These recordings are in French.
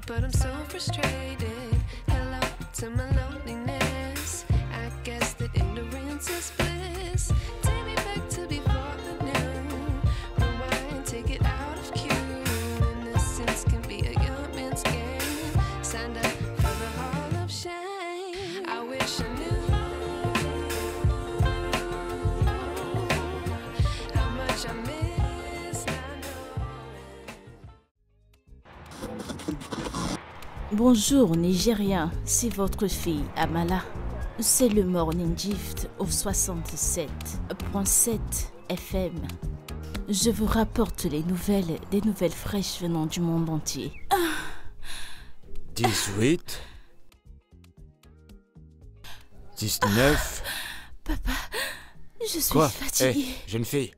but I'm so frustrated. Hello to my loneliness. I guess that ignorance is bliss. Take me back to before I knew. Rewind, take it out of cue. Innocence can be a young man's game. Signed up for the hall of shame. I wish I knew how much I miss not knowing. Bonjour Nigérien, c'est votre fille Amala. C'est le Morning Gift au 67.7 FM. Je vous rapporte des nouvelles fraîches venant du monde entier. 18 19 Papa, je suis Quoi? fatiguée. Hé, jeune fille.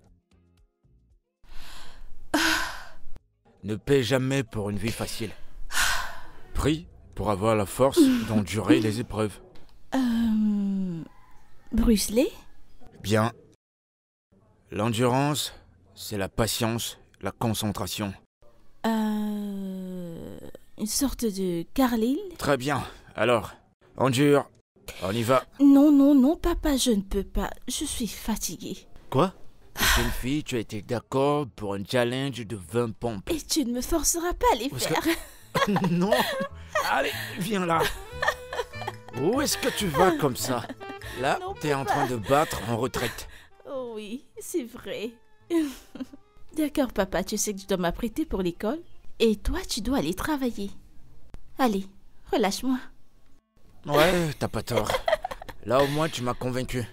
Ne paie jamais pour une vie facile. Prie pour avoir la force d'endurer les épreuves. Bruce Lee? Bien. L'endurance, c'est la patience, la concentration. Une sorte de Carlyle? Très bien. Alors, endure. On y va. Non, papa, je ne peux pas. Je suis fatiguée. Quoi? Jeune fille, tu as été d'accord pour un challenge de 20 pompes. Et tu ne me forceras pas à les Parce faire. Non. Allez, viens là. Où est-ce que tu vas comme ça? Là, Non, t'es en train de battre en retraite. Oh oui, c'est vrai. D'accord, papa, tu sais que je dois m'apprêter pour l'école. Et toi, tu dois aller travailler. Allez, relâche-moi. Ouais, t'as pas tort. Là, au moins, tu m'as convaincu.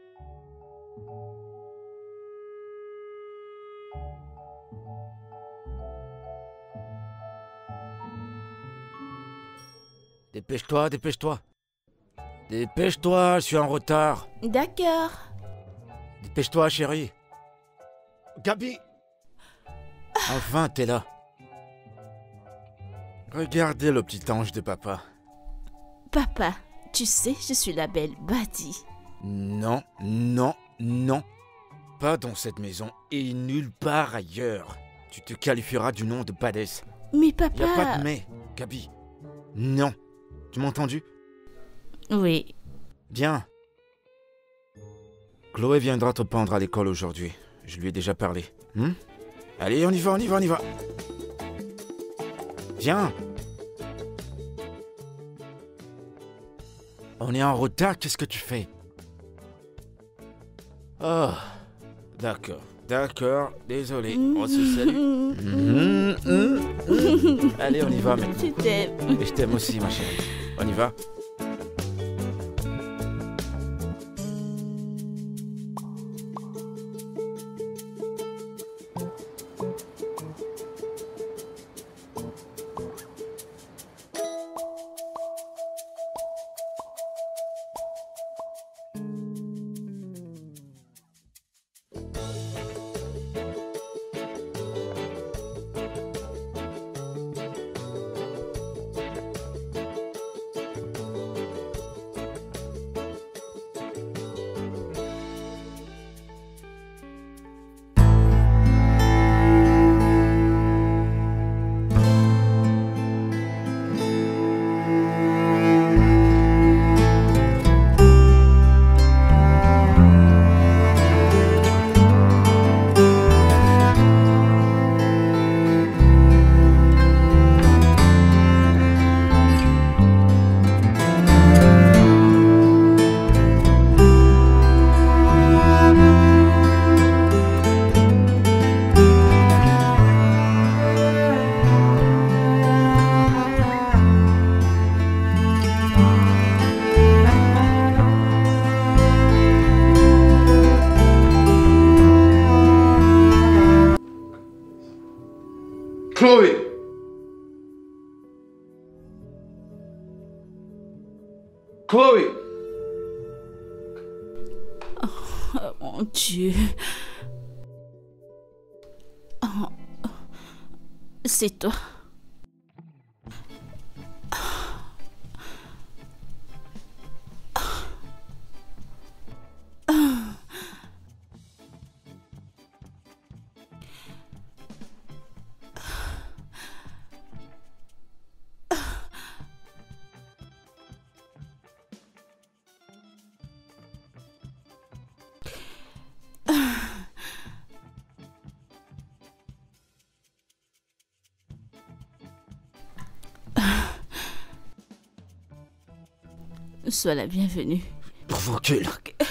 Dépêche-toi, dépêche-toi. Dépêche-toi, je suis en retard. D'accord. Dépêche-toi, chérie. Gabi! Enfin, t'es là. Regardez le petit ange de papa. Papa, tu sais, je suis la belle Badi. Non, non, non. Pas dans cette maison et nulle part ailleurs. Tu te qualifieras du nom de Badès. Mais papa... Y a pas de mais, Gabi. Non. Tu m'as entendu? Oui. Bien. Chloé viendra te prendre à l'école aujourd'hui. Je lui ai déjà parlé. Allez, on y va, on y va, on y va. Viens. On est en retard, qu'est-ce que tu fais? Oh, d'accord, désolé, on se salue. Allez, on y va, mec. Je t'aime. Et je t'aime aussi, ma chérie. On y va? Chloé! Chloé! Oh mon Dieu. Oh, c'est toi. Sois la bienvenue. Recule.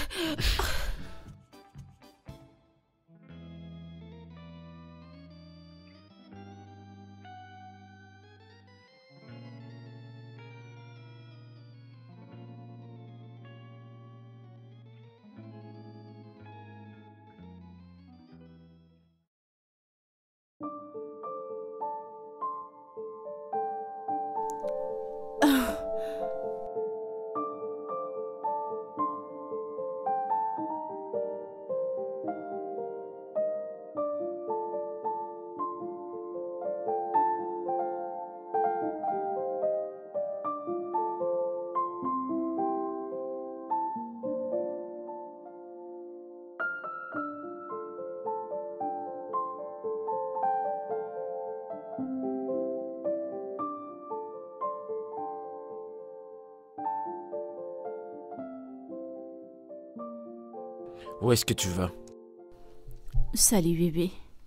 Où est-ce que tu vas? Salut bébé.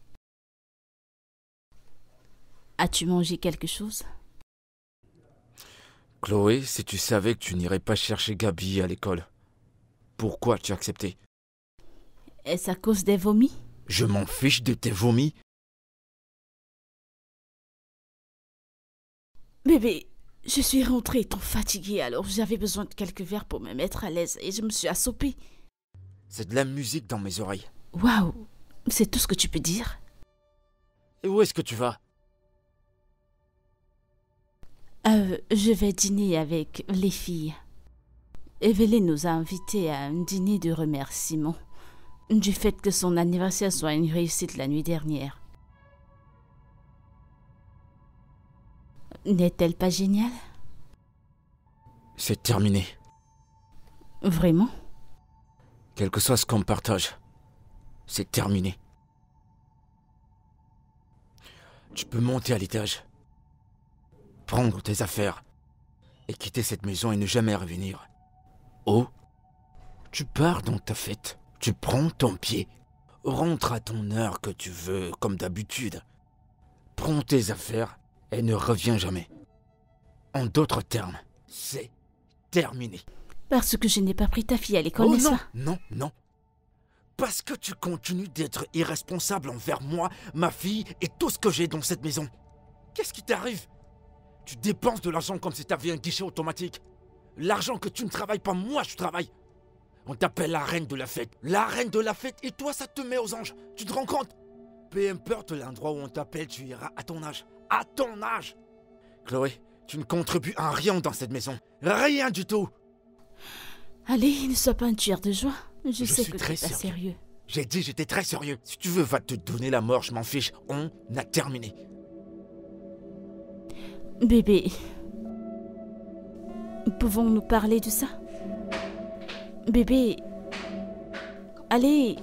As-tu mangé quelque chose? Chloé, si tu savais que tu n'irais pas chercher Gabi à l'école, pourquoi tu as accepté? Est-ce à cause des vomis? Je m'en fiche de tes vomis. Bébé, je suis rentrée étant fatiguée, alors j'avais besoin de quelques verres pour me mettre à l'aise et je me suis assoupie. C'est de la musique dans mes oreilles. Waouh, c'est tout ce que tu peux dire? Et où est-ce que tu vas? Je vais dîner avec les filles. Evelyne nous a invités à un dîner de remerciement du fait que son anniversaire soit une réussite la nuit dernière. N'est-elle pas géniale? C'est terminé. Vraiment? Quel que soit ce qu'on partage, c'est terminé. Tu peux monter à l'étage, prendre tes affaires et quitter cette maison et ne jamais revenir. Oh, tu pars dans ta fête, tu prends ton pied, rentre à ton heure que tu veux, comme d'habitude. Prends tes affaires et ne reviens jamais. En d'autres termes, c'est terminé. Parce que je n'ai pas pris ta fille à l'école, Oh n'est-ce non, pas? non, non. Parce que tu continues d'être irresponsable envers moi, ma fille et tout ce que j'ai dans cette maison. Qu'est-ce qui t'arrive? Tu dépenses de l'argent comme si t'avais un guichet automatique. L'argent que tu ne travailles pas, moi je travaille. On t'appelle la reine de la fête. La reine de la fête et toi ça te met aux anges. Tu te rends compte? Peu importe l'endroit où on t'appelle, tu iras à ton âge. À ton âge! Chloé, tu ne contribues à rien dans cette maison. Rien du tout! Allez, ne sois pas un tueur de joie. Je sais suis que tu très es pas sérieux. J'ai dit j'étais très sérieux. Si tu veux, va te donner la mort, je m'en fiche. On a terminé. Bébé, pouvons-nous parler de ça? Bébé, allez.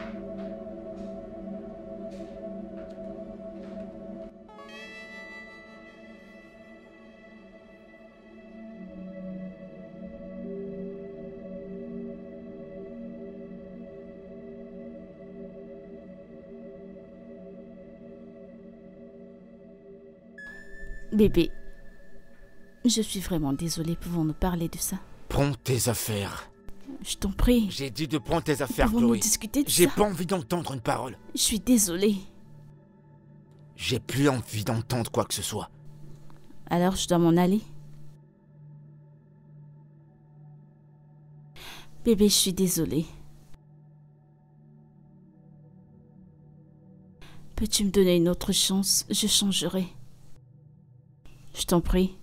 Bébé, je suis vraiment désolée. Pouvons-nous parler de ça? Prends tes affaires. Je t'en prie. J'ai dit de prendre tes affaires, Pouvons-nous Chloé. discuter de J'ai ça? pas envie d'entendre une parole. Je suis désolée. J'ai plus envie d'entendre quoi que ce soit. Alors je dois m'en aller? Bébé, je suis désolée. Peux-tu me donner une autre chance? Je changerai. Je t'en prie.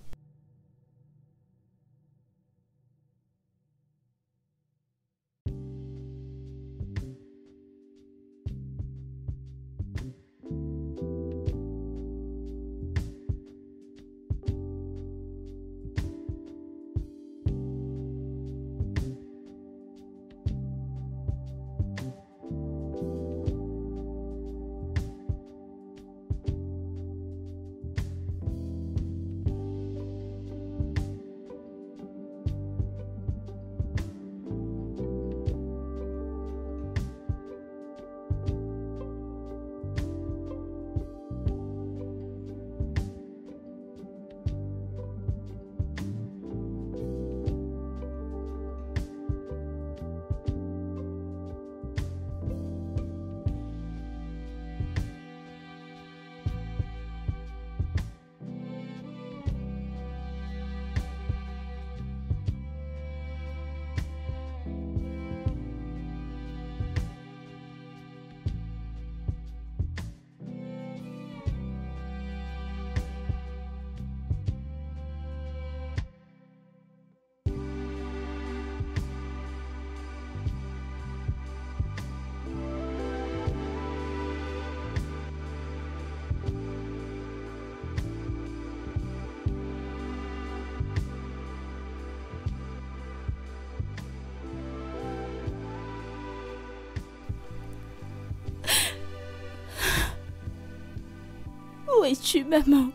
Où es-tu, maman?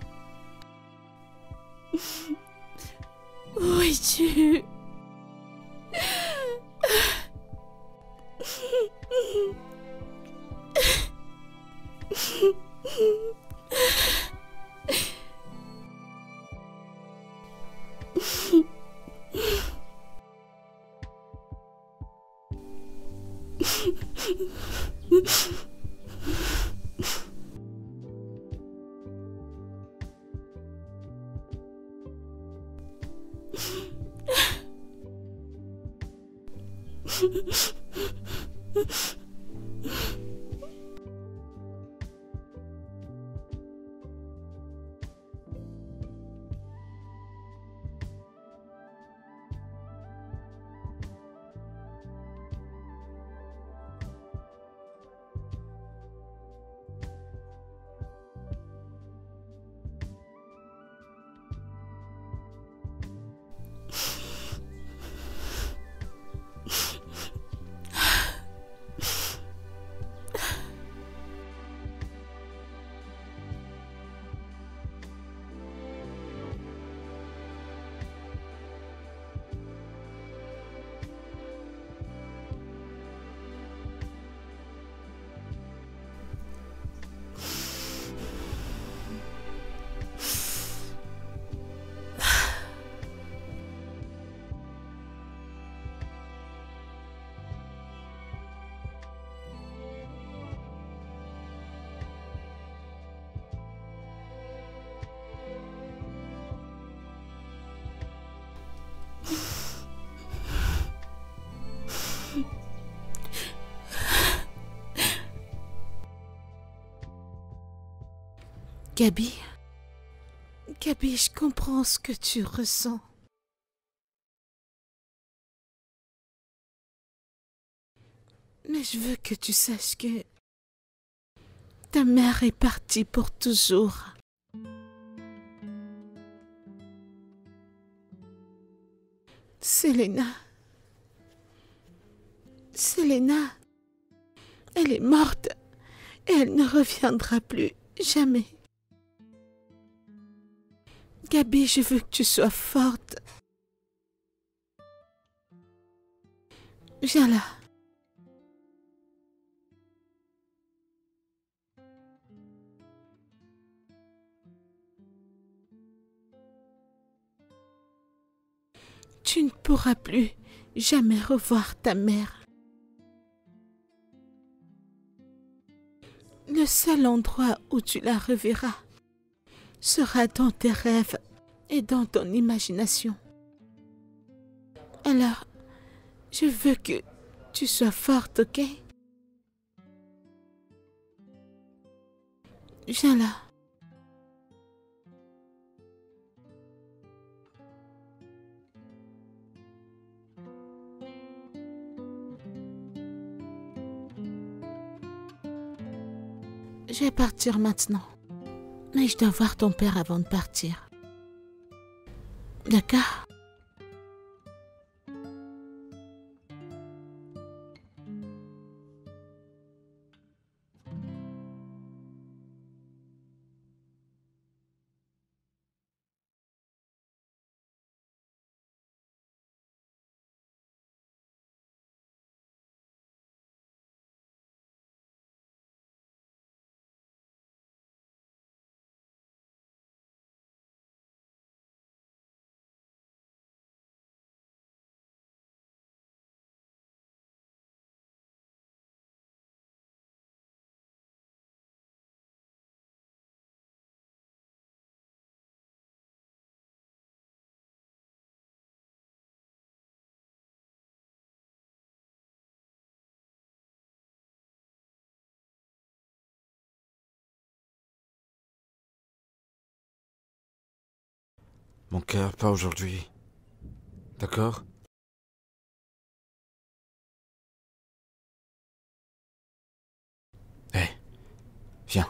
Où es-tu? Gabi, je comprends ce que tu ressens. Mais je veux que tu saches que ta mère est partie pour toujours. Selena, elle est morte et elle ne reviendra plus, jamais. Gabi, je veux que tu sois forte. Viens là. Tu ne pourras plus jamais revoir ta mère. Le seul endroit où tu la reverras sera dans tes rêves et dans ton imagination. Alors, je veux que tu sois forte, ok? Viens là. Je vais partir maintenant. Mais je dois voir ton père avant de partir. D'accord? Mon cœur, pas aujourd'hui. D'accord? Hé, viens.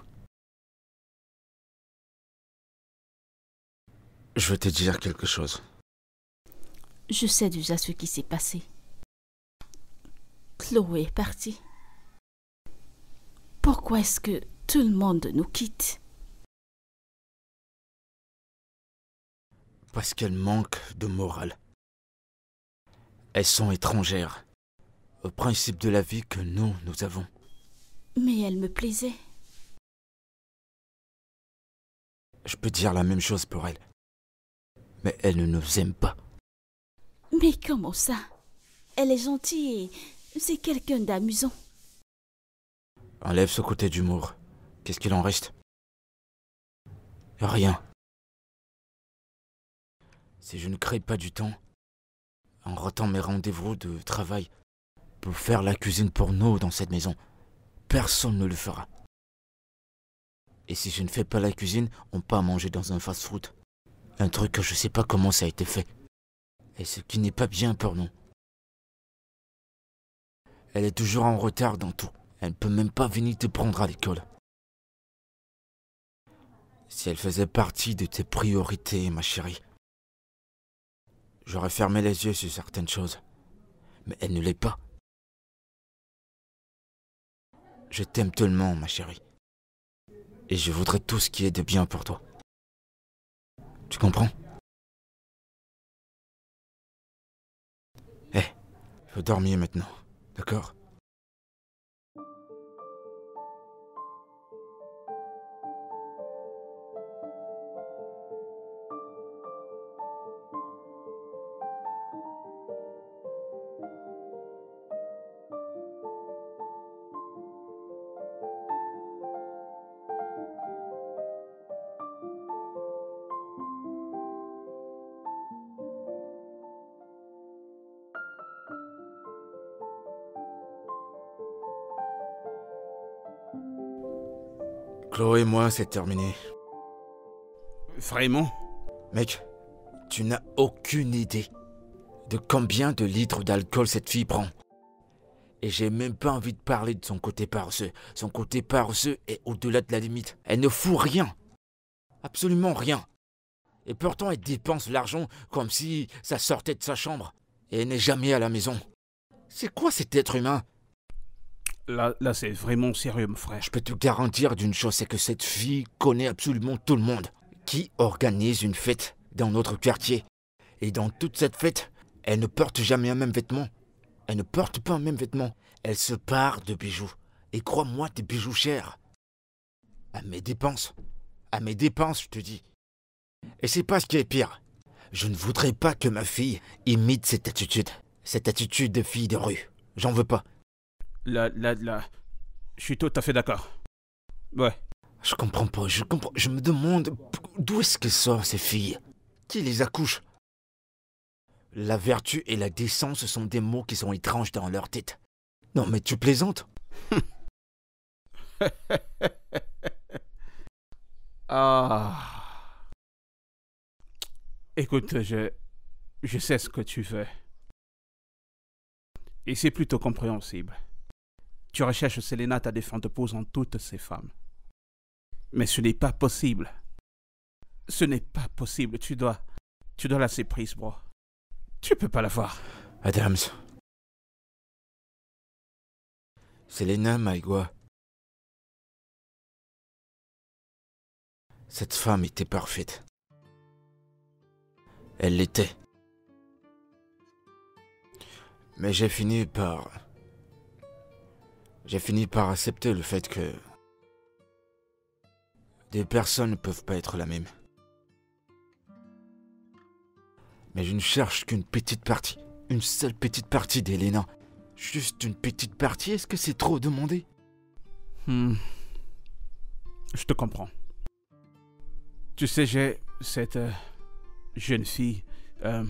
Je veux te dire quelque chose. Je sais déjà ce qui s'est passé. Chloé est partie. Pourquoi est-ce que tout le monde nous quitte? Parce qu'elles manquent de morale. Elles sont étrangères au principe de la vie que nous avons. Mais elle me plaisait. Je peux dire la même chose pour elle. Mais elle ne nous aime pas. Mais comment ça? Elle est gentille et c'est quelqu'un d'amusant. Enlève ce côté d'humour. Qu'est-ce qu'il en reste? Rien. Si je ne crée pas du temps, en ratant mes rendez-vous de travail, pour faire la cuisine pour nous dans cette maison, personne ne le fera. Et si je ne fais pas la cuisine, on part manger dans un fast-food. Un truc que je sais pas comment ça a été fait. Et ce qui n'est pas bien pour nous. Elle est toujours en retard dans tout. Elle ne peut même pas venir te prendre à l'école. Si elle faisait partie de tes priorités, ma chérie, j'aurais fermé les yeux sur certaines choses. Mais elle ne l'est pas. Je t'aime tellement, ma chérie. Et je voudrais tout ce qui est de bien pour toi. Tu comprends? Eh, il faut dormir maintenant, d'accord? Chloé et moi, c'est terminé. Vraiment? Mec, tu n'as aucune idée de combien de litres d'alcool cette fille prend. Et j'ai même pas envie de parler de son côté paresseux. Son côté paresseux est au-delà de la limite. Elle ne fout rien. Absolument rien. Et pourtant, elle dépense l'argent comme si ça sortait de sa chambre. Et elle n'est jamais à la maison. C'est quoi cet être humain? Là, c'est vraiment sérieux, mon frère. Je peux te garantir d'une chose, c'est que cette fille connaît absolument tout le monde qui organise une fête dans notre quartier. Et dans toute cette fête, elle ne porte jamais un même vêtement. Elle ne porte pas un même vêtement. Elle se pare de bijoux. Et crois-moi, des bijoux chers. À mes dépenses. À mes dépenses, je te dis. Et c'est pas ce qui est pire. Je ne voudrais pas que ma fille imite cette attitude. Cette attitude de fille de rue. J'en veux pas. Là, je suis tout à fait d'accord. Ouais. Je comprends pas, je me demande d'où est-ce que sortent ces filles? Qui les accouche? La vertu et la décence sont des mots qui sont étranges dans leur tête. Non mais tu plaisantes? Ah. Écoute, je sais ce que tu veux. Et c'est plutôt compréhensible. Tu recherches Selena, ta défunte épouse, en toutes ces femmes. Mais ce n'est pas possible. Ce n'est pas possible. Tu dois laisser prise, bro. Tu peux pas la voir. Adams. Selena Maïgua. Cette femme était parfaite. Elle l'était. Mais j'ai fini par accepter le fait que des personnes ne peuvent pas être la même. Mais je ne cherche qu'une petite partie, une seule petite partie d'Elena. Juste une petite partie, est-ce que c'est trop demandé? Je te comprends. Tu sais, j'ai cette jeune fille. Ouais,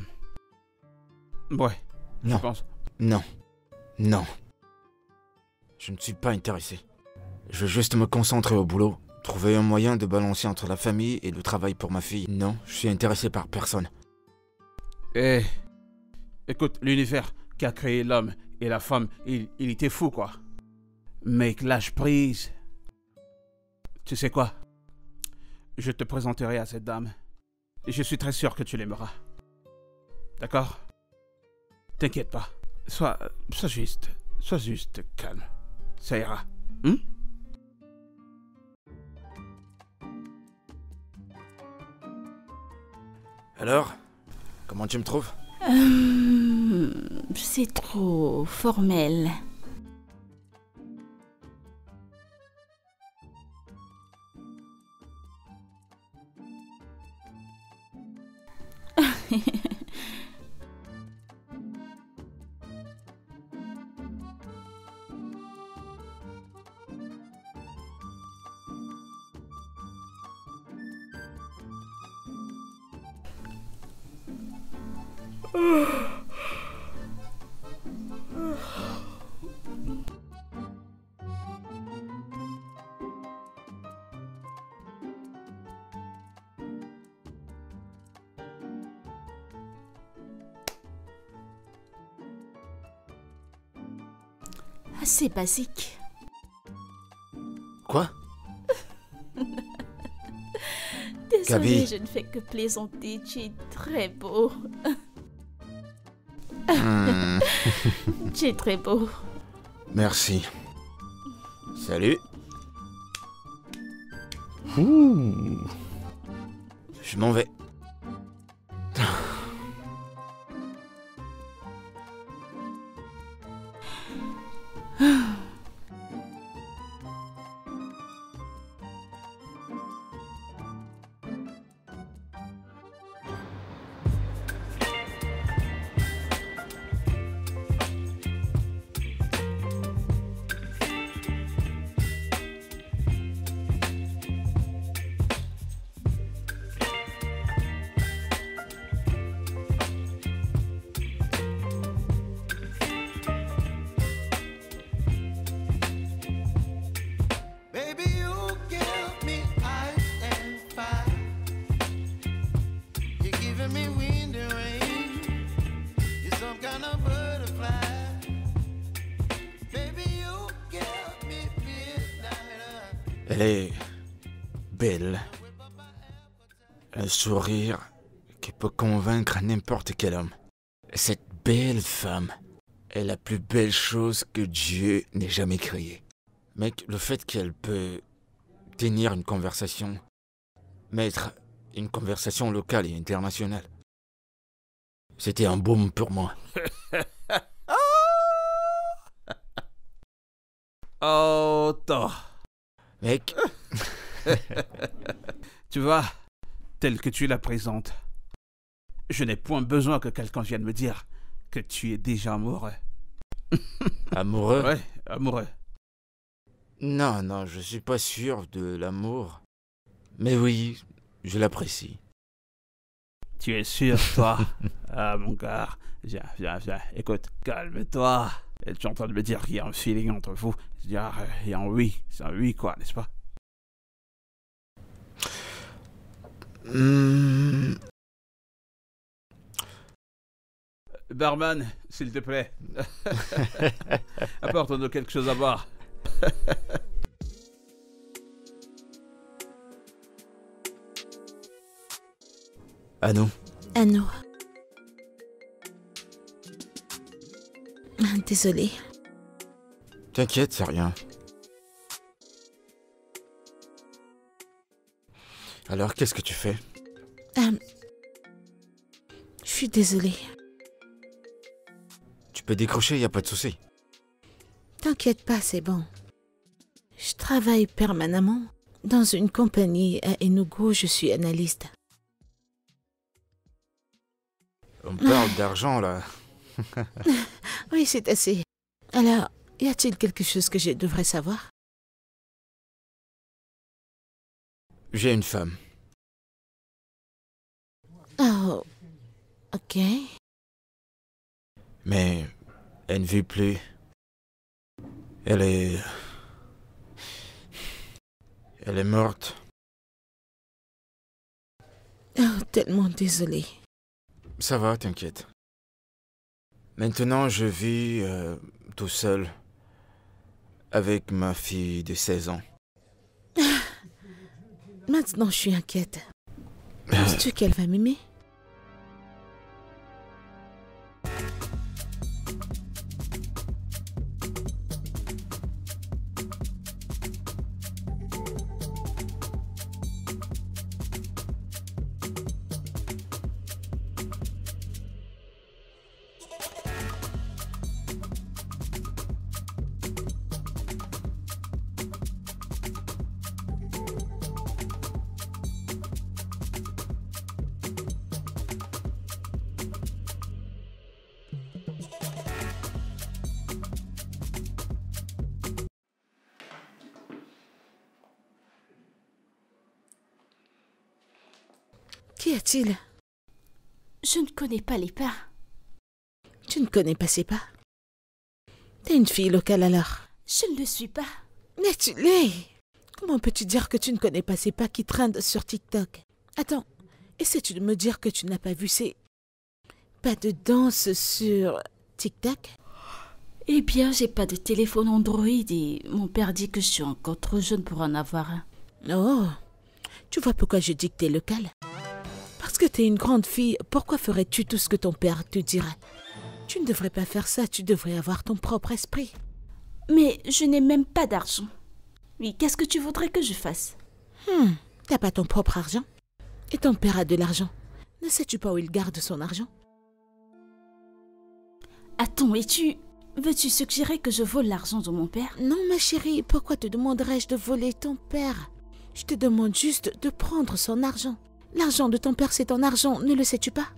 Non. je pense. Non. Non. Je ne suis pas intéressé. Je veux juste me concentrer au boulot. Trouver un moyen de balancer entre la famille et le travail pour ma fille. Non, je suis intéressé par personne. Écoute, l'univers qui a créé l'homme et la femme, il était fou, quoi. Mec, lâche prise. Tu sais quoi? Je te présenterai à cette dame. Et je suis très sûr que tu l'aimeras. D'accord? T'inquiète pas. Sois juste calme. Ça ira. Alors, comment tu me trouves? C'est trop formel. C'est basique. Quoi? Désolée, Gabi. je ne fais que plaisanter. Tu es très beau. Tu es très beau. Merci. Salut. Je m'en vais. Baby, you give me ice and fire. You're giving me wind and rain. You're some kind of butterfly. Baby, you give me midnight. Elle est belle. Un sourire qui peut convaincre n'importe quel homme. Cette belle femme est la plus belle chose que Dieu n'ait jamais créée. Mec, le fait qu'elle peut tenir une conversation, mettre une conversation locale et internationale, c'était un baume pour moi. Oh, Thor. Mec, Tu vois, telle que tu la présentes, je n'ai point besoin que quelqu'un vienne me dire que tu es déjà amoureux. amoureux? Ouais, amoureux. Non, non, je suis pas sûr de l'amour. Mais oui, je l'apprécie. Tu es sûr, toi? Ah, mon gars, viens, viens, viens. Écoute, calme-toi. Tu es en train de me dire qu'il y a un feeling entre vous. Je veux dire, il y a un oui. C'est un oui, quoi, n'est-ce pas? Barman, s'il te plaît. Apporte-nous quelque chose à boire. À nous. Anno. Désolée. T'inquiète, c'est rien. Alors, qu'est-ce que tu fais? Je suis désolée. Tu peux décrocher, y a pas de souci. T'inquiète pas, c'est bon. Je travaille permanemment dans une compagnie à Enugu, je suis analyste. On parle d'argent, là. Oui, c'est assez. Alors, y a-t-il quelque chose que je devrais savoir? J'ai une femme. Oh, ok. Mais elle ne vit plus. Elle est morte. Oh, tellement désolée. Ça va, t'inquiète. Maintenant, je vis tout seul avec ma fille de 16 ans. Maintenant, je suis inquiète. Penses-tu qu'elle va m'aimer? Qu'y a-t-il? Je ne connais pas les pas. Tu ne connais pas ses pas? T'es une fille locale alors? Je ne le suis pas. Mais tu l'es! Comment peux-tu dire que tu ne connais pas ces pas qui traînent sur TikTok? Attends, essaies-tu de me dire que tu n'as pas vu ces pas de danse sur TikTok? Eh bien, j'ai pas de téléphone Android et mon père dit que je suis encore trop jeune pour en avoir un. Oh, tu vois pourquoi je dis que t'es locale? Parce que t'es une grande fille, pourquoi ferais-tu tout ce que ton père te dirait? Tu ne devrais pas faire ça, tu devrais avoir ton propre esprit. Mais je n'ai même pas d'argent. Oui, qu'est-ce que tu voudrais que je fasse? T'as pas ton propre argent? Et ton père a de l'argent. Ne sais-tu pas où il garde son argent? Attends, veux-tu suggérer que je vole l'argent de mon père? Non, ma chérie, pourquoi te demanderais-je de voler ton père? Je te demande juste de prendre son argent. L'argent de ton père, c'est ton argent, ne le sais-tu pas?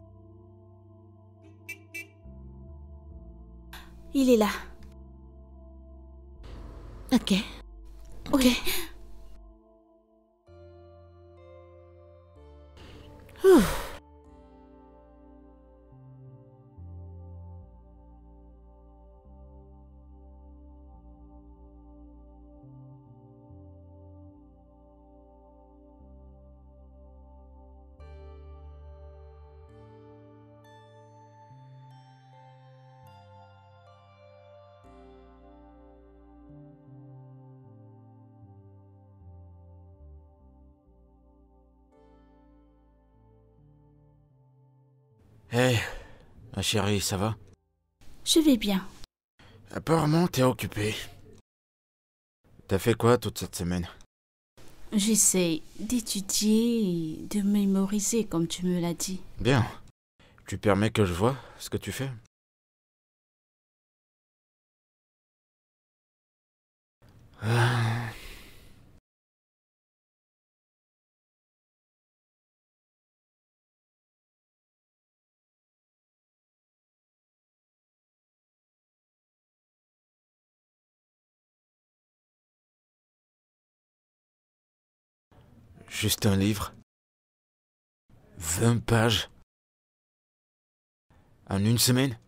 Il est là. Ok. Ok. Oui. Ouf. Hé, ma chérie, ça va? Je vais bien. Apparemment, t'es occupée. T'as fait quoi toute cette semaine? J'essaie d'étudier et de mémoriser comme tu me l'as dit. Bien. Tu permets que je vois ce que tu fais? Ah. Juste un livre? 20 pages? En une semaine?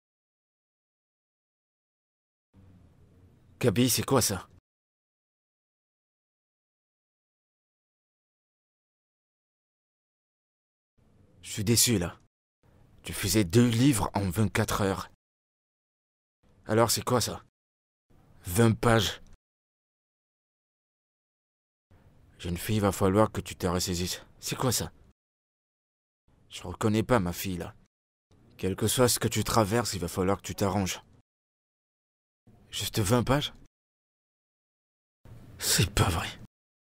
Gabi, c'est quoi ça? Je suis déçu là. Tu faisais 2 livres en 24 heures. Alors c'est quoi ça? 20 pages. Jeune fille, il va falloir que tu te ressaisisses. C'est quoi ça? Je reconnais pas ma fille là. Quel que soit ce que tu traverses, il va falloir que tu t'arranges. Juste 20 pages? C'est pas vrai.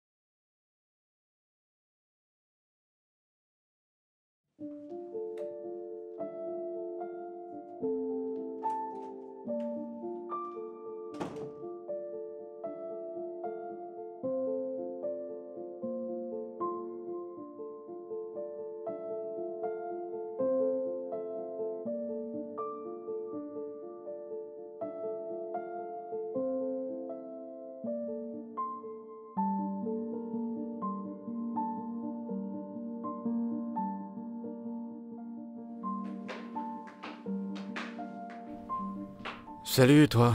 Salut toi.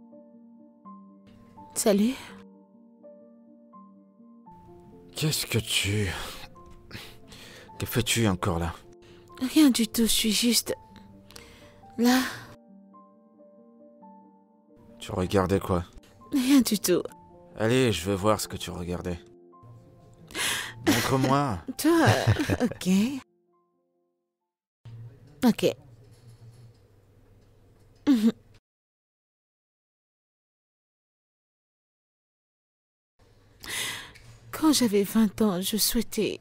Salut. Qu'est-ce que tu... Que fais-tu encore là? Rien du tout, je suis juste... là. Tu regardais quoi? Rien du tout. Allez, je veux voir ce que tu regardais. Montre-moi. Toi, ok. Ok. Mhm. Quand j'avais 20 ans, je souhaitais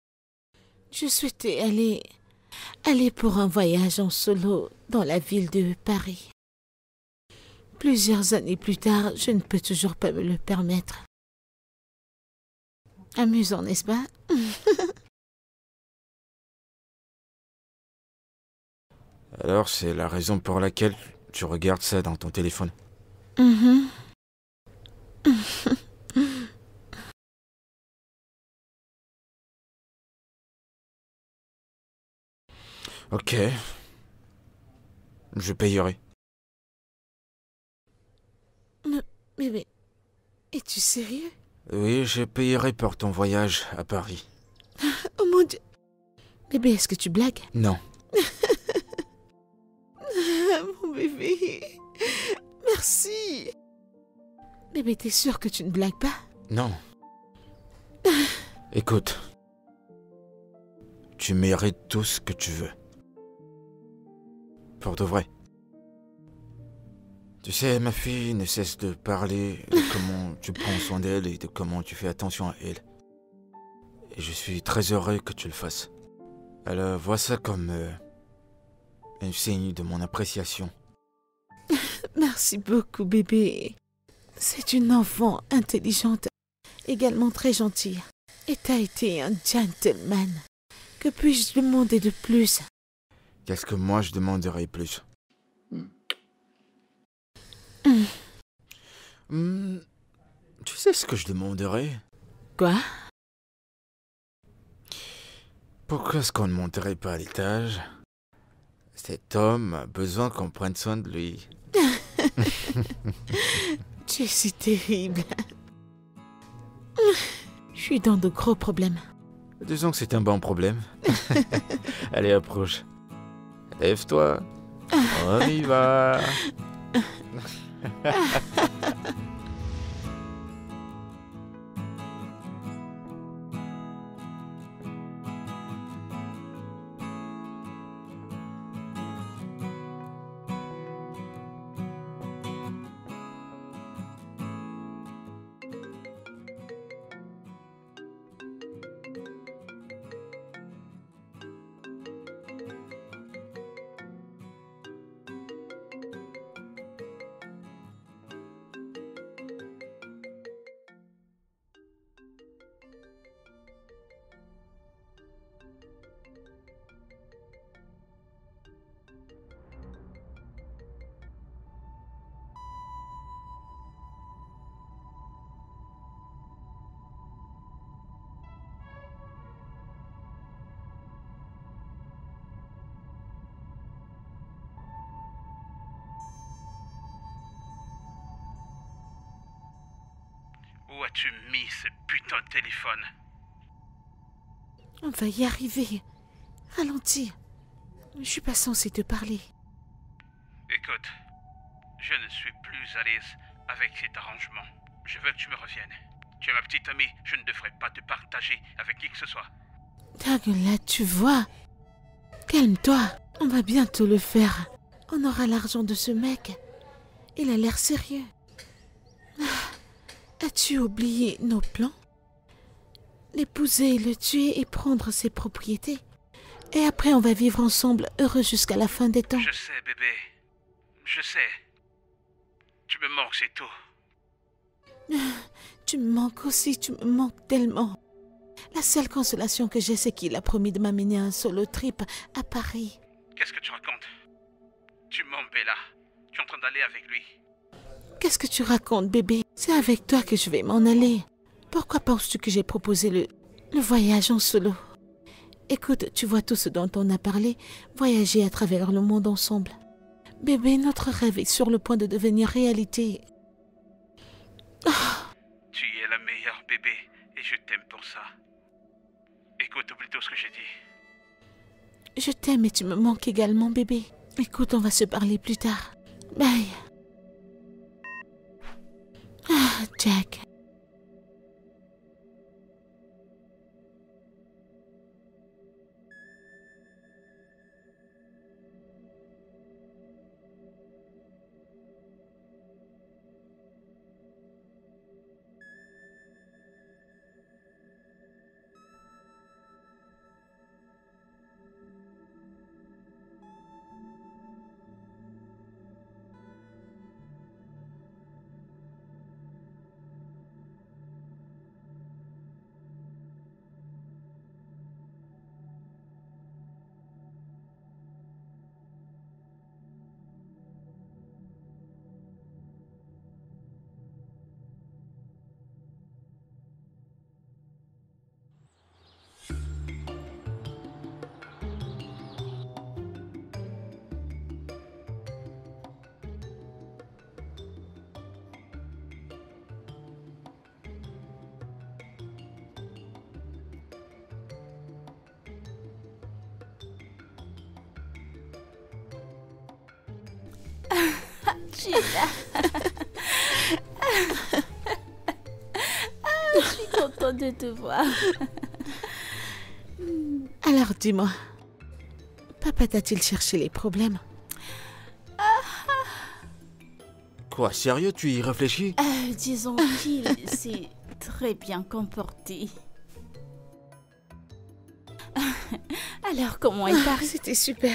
aller pour un voyage en solo dans la ville de Paris. Plusieurs années plus tard, je ne peux toujours pas me le permettre. Amusant, n'est-ce pas? Alors c'est la raison pour laquelle tu regardes ça dans ton téléphone. Mhm. Ok. Je payerai. Bébé, es-tu sérieux? Oui, je payerai pour ton voyage à Paris. Oh mon Dieu. Bébé, est-ce que tu blagues? Non. Mon bébé. Merci. Bébé, t'es sûr que tu ne blagues pas? Non. Écoute. Tu mérites tout ce que tu veux. Pour de vrai. Tu sais, ma fille ne cesse de parler de comment tu prends soin d'elle et de comment tu fais attention à elle. Et je suis très heureux que tu le fasses. Alors, vois ça comme un signe de mon appréciation. Merci beaucoup, bébé. C'est une enfant intelligente, également très gentille. Et t'as été un gentleman. Que puis-je demander de plus? Qu'est-ce que moi je demanderais plus? Tu sais ce que je demanderais? Quoi? Pourquoi est-ce qu'on ne monterait pas à l'étage? Cet homme a besoin qu'on prenne soin de lui. Tu es si terrible. Je suis dans de gros problèmes. Disons que c'est un bon problème. Allez, approche. Lève-toi. On y va. Où as-tu mis ce putain de téléphone? On va y arriver. Ralentis. Je suis pas censée te parler. Écoute, je ne suis plus à l'aise avec cet arrangement. Je veux que tu me reviennes. Tu es ma petite amie, je ne devrais pas te partager avec qui que ce soit. Là, tu vois. Calme-toi. On va bientôt le faire. On aura l'argent de ce mec. Il a l'air sérieux. As-tu oublié nos plans? L'épouser, le tuer et prendre ses propriétés. Et après, on va vivre ensemble, heureux jusqu'à la fin des temps. Je sais, bébé. Je sais. Tu me manques, c'est tout. Tu me manques aussi, tu me manques tellement. La seule consolation que j'ai, c'est qu'il a promis de m'amener un solo trip à Paris. Qu'est-ce que tu racontes? Tu mens, Bella. Tu es en train d'aller avec lui. Qu'est-ce que tu racontes, bébé? C'est avec toi que je vais m'en aller. Pourquoi penses-tu que j'ai proposé le voyage en solo? Écoute, tu vois tout ce dont on a parlé, voyager à travers le monde ensemble. Bébé, notre rêve est sur le point de devenir réalité. Tu es la meilleure, bébé, et je t'aime pour ça. Écoute, oublie tout ce que j'ai dit. Je t'aime et tu me manques également, bébé. Écoute, on va se parler plus tard. Bye. Jack. Sheila. Je suis contente de te voir. Alors dis-moi, papa t'a-t-il cherché les problèmes? Quoi, sérieux, tu y réfléchis? Disons qu'il s'est très bien comporté. Alors, comment il paraît? C'était super.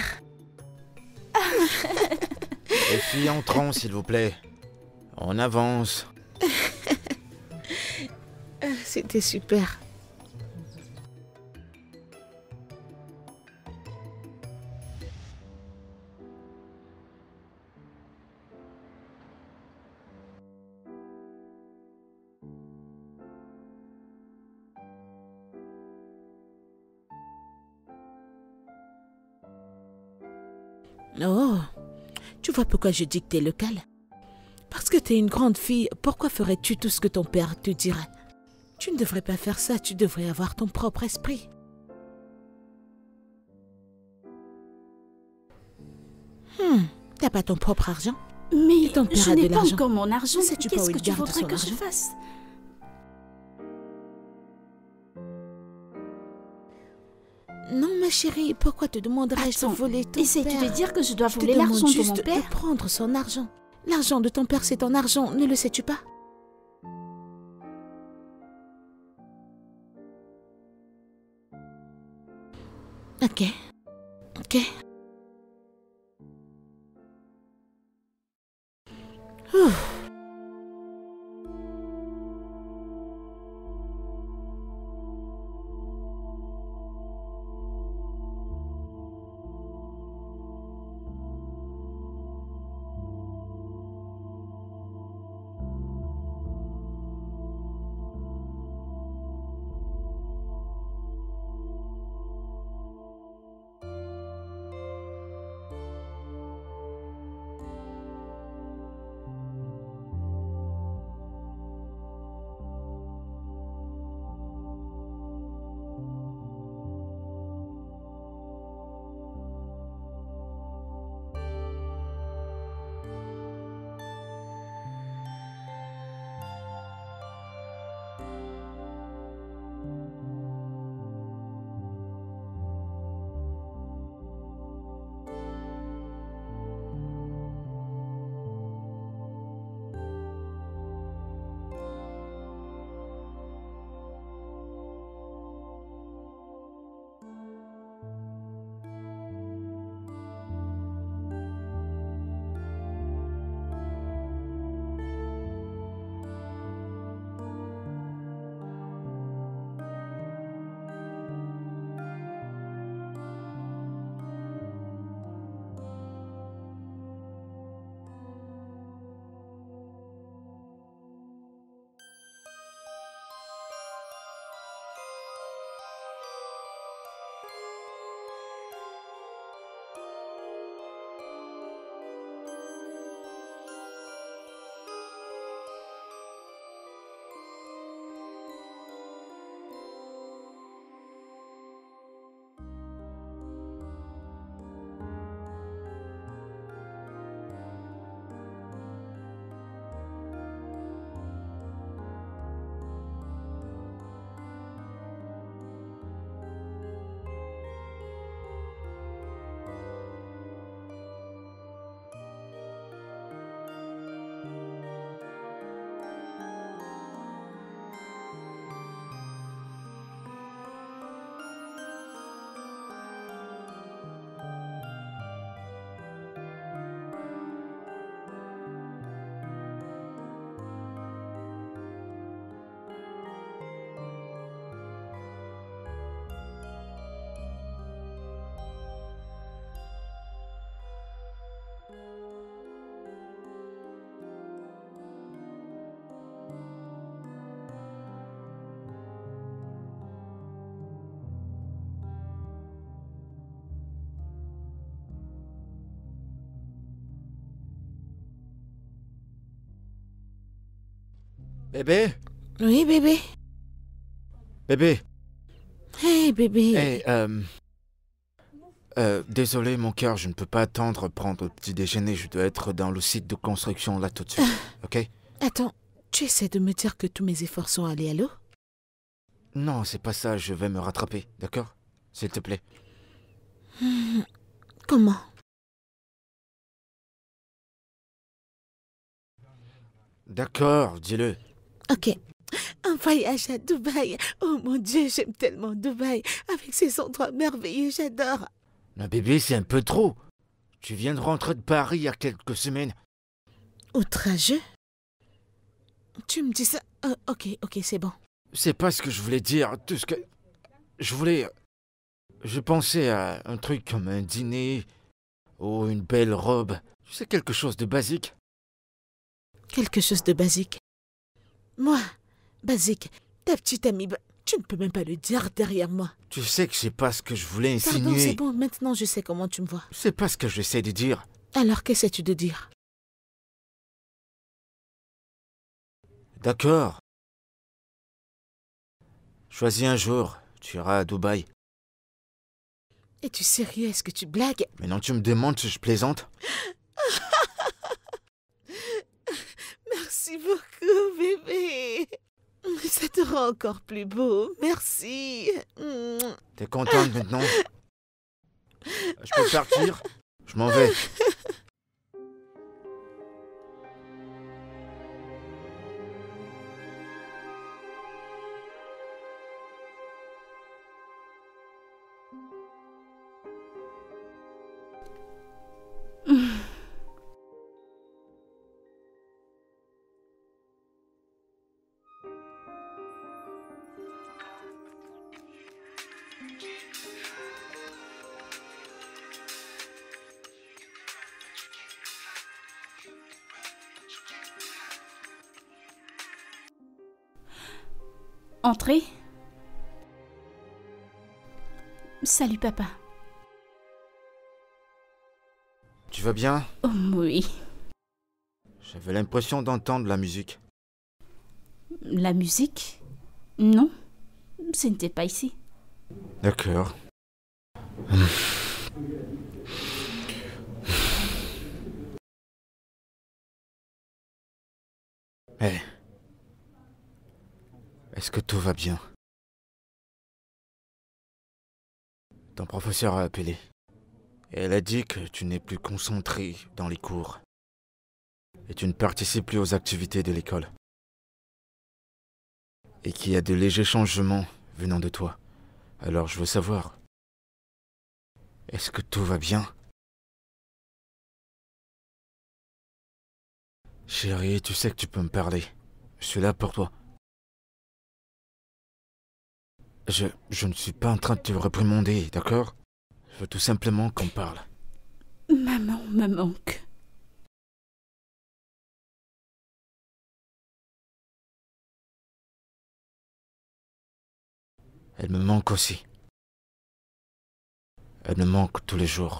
Les filles, entrons, s'il vous plaît. On avance. C'était super. Oh, tu vois pourquoi je dis que t'es local? Parce que t'es une grande fille, pourquoi ferais-tu tout ce que ton père te dirait? Tu ne devrais pas faire ça, tu devrais avoir ton propre esprit. T'as pas ton propre argent? Mais Et ton père je a de n'ai pas l'argent. encore mon argent. Sais-tu pas Qu'est-ce où que il tu garde voudrais son que je argent? fasse? Non, ma chérie, pourquoi te demanderais-je de Attends, voler ton essaie-tu père? de dire que je dois Je te voler demande l'argent de juste mon père? de prendre son argent. L'argent de ton père, c'est ton argent, ne le sais-tu pas? Ok. Ok. Ouf. Bébé? Oui, bébé. Bébé? Hey, bébé. Hey, Désolé mon cœur, je ne peux pas attendre prendre le petit déjeuner. Je dois être dans le site de construction là tout de suite. Ok? Attends, tu essaies de me dire que tous mes efforts sont allés à l'eau? Non, c'est pas ça, je vais me rattraper, d'accord? S'il te plaît. Comment? D'accord, dis-le. Ok. Un voyage à Dubaï. Oh mon Dieu, j'aime tellement Dubaï. Avec ses endroits merveilleux, j'adore. Mais bébé, c'est un peu trop. Tu viens de rentrer de Paris il y a quelques semaines. Outrageux? Tu me dis ça? Ok, c'est bon. C'est pas ce que je voulais dire. Tout ce que... Je pensais à un truc comme un dîner ou une belle robe. Tu sais, quelque chose de basique. Quelque chose de basique. Moi, basique, ta petite amie, tu ne peux même pas le dire derrière moi. Tu sais que c'est pas ce que je voulais Pardon, insinuer. c'est bon, maintenant je sais comment tu me vois. C'est pas ce que j'essaie de dire. Alors, qu'essaies-tu de dire? D'accord. Choisis un jour, tu iras à Dubaï. Es-tu sérieux? Est-ce que tu blagues? Maintenant tu me demandes si je plaisante? Merci beaucoup, bébé. Ça te rend encore plus beau. Merci. T'es contente maintenant? Je peux partir? Je m'en vais. Entrez. Salut, papa. Tu vas bien? Oh, oui. J'avais l'impression d'entendre la musique. La musique? Non, ce n'était pas ici. D'accord. Hé. Est-ce que tout va bien? Ton professeur a appelé. Et elle a dit que tu n'es plus concentré dans les cours. Et tu ne participes plus aux activités de l'école. Et qu'il y a de légers changements venant de toi. Alors je veux savoir. Est-ce que tout va bien? Chérie, tu sais que tu peux me parler. Je suis là pour toi. Je ne suis pas en train de te réprimander, d'accord? Je veux tout simplement qu'on parle. Maman me manque. Elle me manque aussi. Elle me manque tous les jours.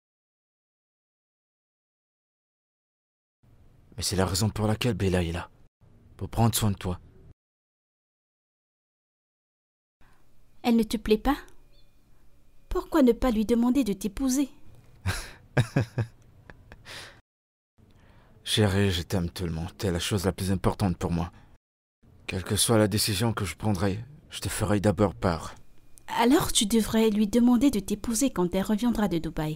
Mais c'est la raison pour laquelle Bella est là. Pour prendre soin de toi. Elle ne te plaît pas? Pourquoi ne pas lui demander de t'épouser? Chérie, je t'aime tellement. T'es la chose la plus importante pour moi. Quelle que soit la décision que je prendrai, je te ferai d'abord part. Alors tu devrais lui demander de t'épouser quand elle reviendra de Dubaï.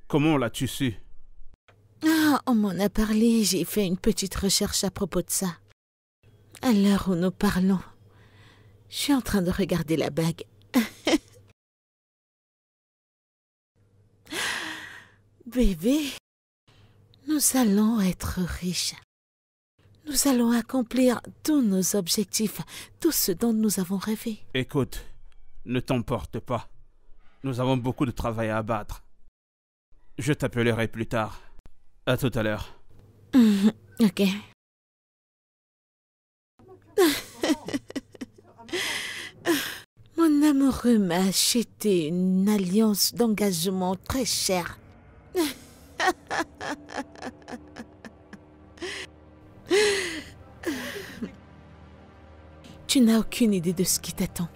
Comment l'as-tu su? Ah, on m'en a parlé, j'ai fait une petite recherche à propos de ça. À l'heure où nous parlons, je suis en train de regarder la bague. Bébé, nous allons être riches. Nous allons accomplir tous nos objectifs, tout ce dont nous avons rêvé. Écoute, ne t'emporte pas. Nous avons beaucoup de travail à abattre. Je t'appellerai plus tard. À tout à l'heure. Ok. Mon amoureux m'a acheté une alliance d'engagement très chère. Tu n'as aucune idée de ce qui t'attend.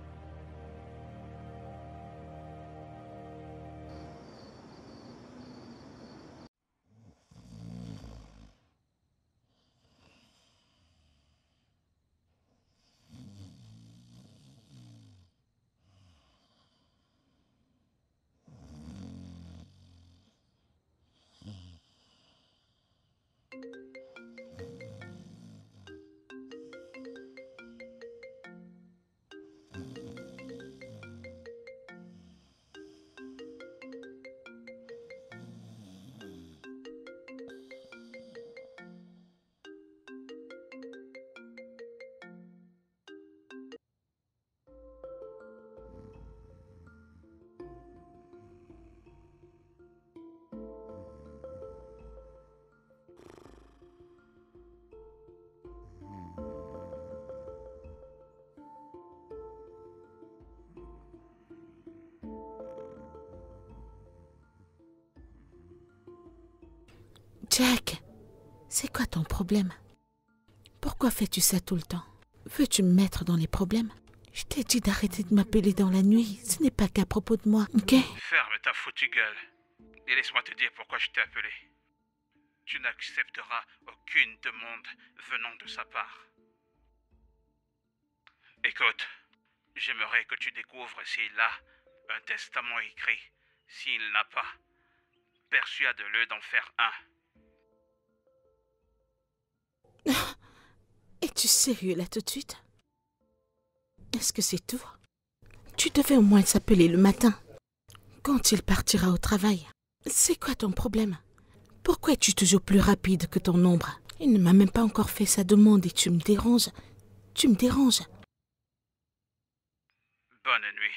Jack, c'est quoi ton problème? Pourquoi fais-tu ça tout le temps? Veux-tu me mettre dans les problèmes? Je t'ai dit d'arrêter de m'appeler dans la nuit. Ce n'est pas qu'à propos de moi, ok? Ferme ta foutue gueule. Et laisse-moi te dire pourquoi je t'ai appelé. Tu n'accepteras aucune demande venant de sa part. Écoute, j'aimerais que tu découvres s'il a un testament écrit. S'il n'a pas, persuade-le d'en faire un. Es-tu sérieux là tout de suite? Est-ce que c'est tout? Tu devais au moins s'appeler le matin, quand il partira au travail. C'est quoi ton problème? Pourquoi es-tu toujours plus rapide que ton ombre? Il ne m'a même pas encore fait sa demande et tu me déranges. Tu me déranges. Bonne nuit.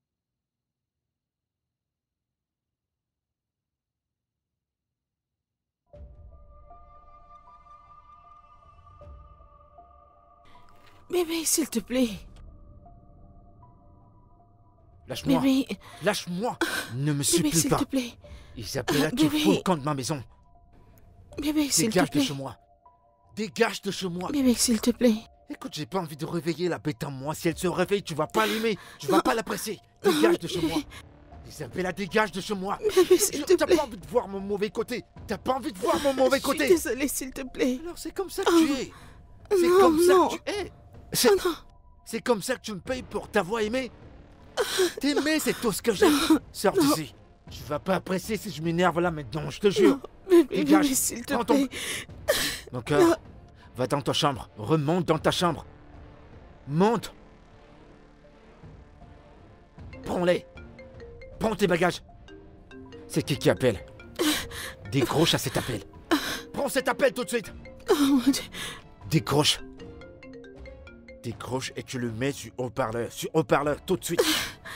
Bébé, s'il te plaît. Lâche-moi. Bébé, Lâche-moi. Ne me bébé, supplie s'il pas. te plaît. Isabella, tu Bébé. fous le camp de ma maison. Bébé, s'il te Dégage de plaît. chez moi. Dégage de chez moi. Bébé, s'il te plaît. Écoute, j'ai pas envie de réveiller la bête en moi. Si elle se réveille, tu vas pas l'aimer. Tu vas pas la presser. Dégage de chez moi. Isabella, dégage de chez moi. Bébé, s'il te T'as plaît. pas envie de voir mon mauvais côté. T'as pas envie de voir mon mauvais Je suis côté. désolée, s'il te plaît. Alors c'est comme ça que tu es. C'est Non, comme ça non. que tu es. Oh non. C'est comme ça que tu me payes pour t'avoir aimé. T'aimer, c'est tout ce que j'aime. Sors d'ici. Tu vas pas apprécier si je m'énerve là maintenant, je te jure. Bébé, Dégage. bébé, s'il te Prends ton- plaît. Mon cœur, va dans ta chambre. Remonte dans ta chambre. Monte. Prends-les. Prends tes bagages. C'est qui appelle? Décroche à cet appel. Prends cet appel tout de suite. Oh mon Dieu. Décroche. Décroche et tu le mets sur haut-parleur. Sur haut-parleur tout de suite.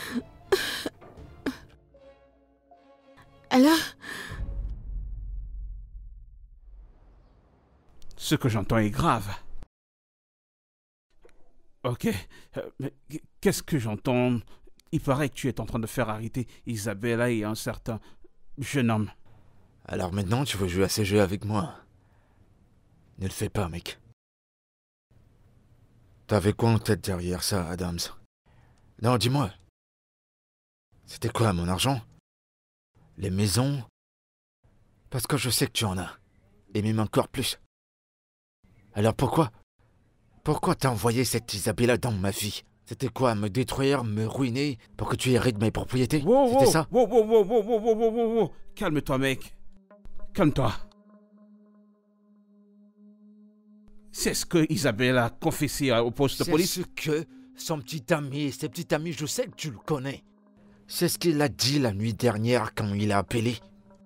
Alors? Ce que j'entends est grave. Ok, mais qu'est-ce que j'entends? Il paraît que tu es en train de faire arrêter Isabella et un certain jeune homme. Alors maintenant, tu veux jouer à ces jeux avec moi? Ne le fais pas, mec. T'avais quoi en tête derrière ça, Adams? Non, dis-moi. C'était quoi, mon argent? Les maisons? Parce que je sais que tu en as. Et même encore plus. Alors pourquoi? Pourquoi t'as envoyé cette Isabella dans ma vie? C'était quoi, me détruire, me ruiner pour que tu hérites mes propriétés? Wow, C'était wow, ça? wow, wow, wow, wow, wow, wow, wow, wow, wow. Calme-toi, mec. Calme-toi. C'est ce que Isabelle a confessé au poste de C'est police. ce que son petit ami, ses petits amis, je sais que tu le connais. C'est ce qu'il a dit la nuit dernière quand il a appelé.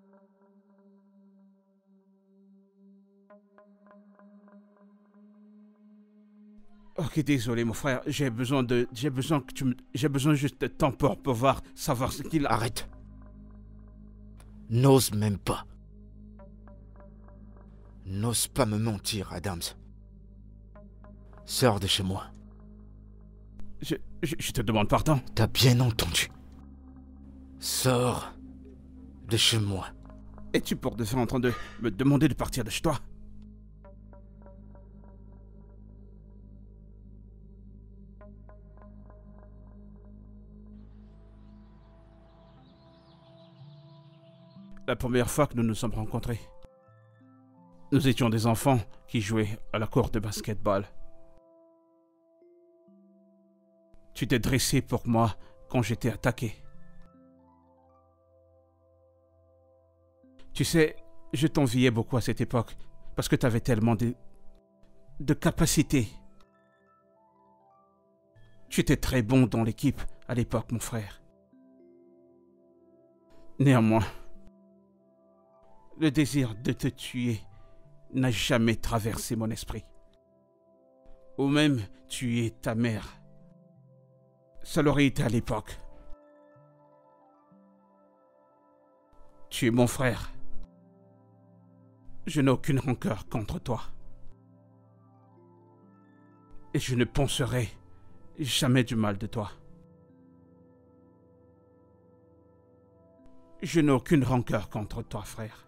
Ok, désolé, mon frère. J'ai besoin juste de temps pour voir, savoir ce qu'il a. Arrête. N'ose même pas. N'ose pas me mentir, Adams. Sors de chez moi. Je te demande pardon. T'as bien entendu. Sors de chez moi. Es-tu pour de faire en train de me demander de partir de chez toi? La première fois que nous nous sommes rencontrés, nous étions des enfants qui jouaient à la cour de basketball. Tu t'es dressé pour moi quand j'étais attaqué. Tu sais, je t'enviais beaucoup à cette époque parce que tu avais tellement de capacités. Tu étais très bon dans l'équipe à l'époque, mon frère. Néanmoins, le désir de te tuer n'a jamais traversé mon esprit. Ou même tuer ta mère. Ça l'aurait été à l'époque. Tu es mon frère. Je n'ai aucune rancœur contre toi. Et je ne penserai jamais du mal de toi. Je n'ai aucune rancœur contre toi, frère.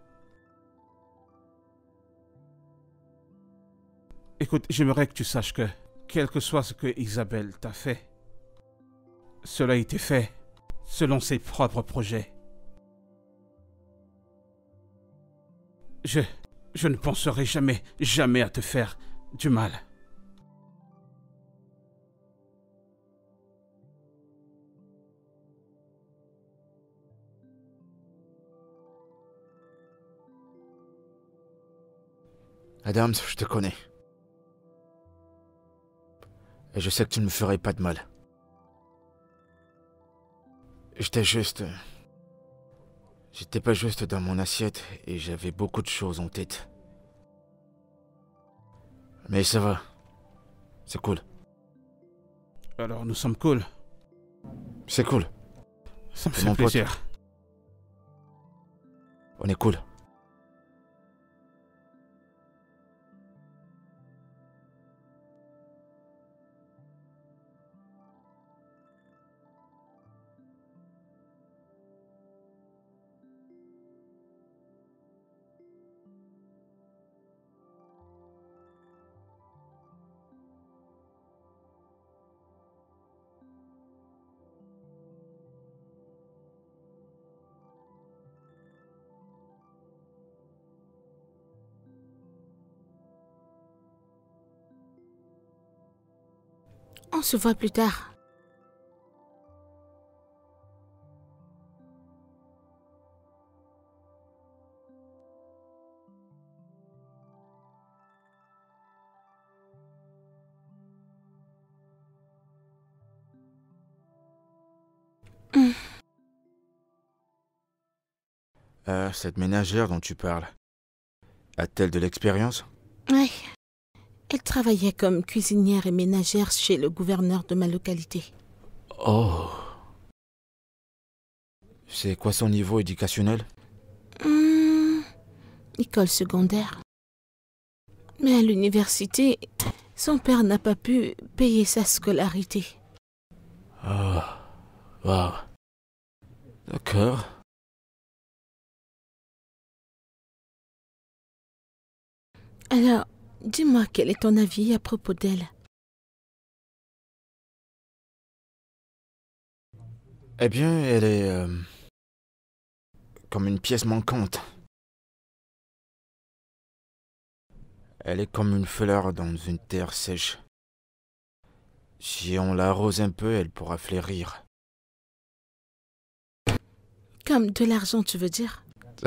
Écoute, j'aimerais que tu saches que, quel que soit ce que Isabelle t'a fait, cela a été fait selon ses propres projets. Je ne penserai jamais à te faire du mal. Adams, je te connais. Et je sais que tu ne me ferais pas de mal. J'étais pas juste dans mon assiette et j'avais beaucoup de choses en tête. Mais ça va. C'est cool. Alors nous sommes cool. C'est cool. Ça me C'est fait mon pote. plaisir. On est cool. On se voit plus tard. Cette ménagère dont tu parles, a-t-elle de l'expérience? Ouais. Elle travaillait comme cuisinière et ménagère chez le gouverneur de ma localité. Oh. C'est quoi son niveau éducationnel? École secondaire. Mais à l'université, son père n'a pas pu payer sa scolarité. Oh. Wow. D'accord. Alors, dis-moi quel est ton avis à propos d'elle? Eh bien, elle est... comme une pièce manquante. Elle est comme une fleur dans une terre sèche. Si on l'arrose un peu, elle pourra fleurir. Comme de l'argent, tu veux dire?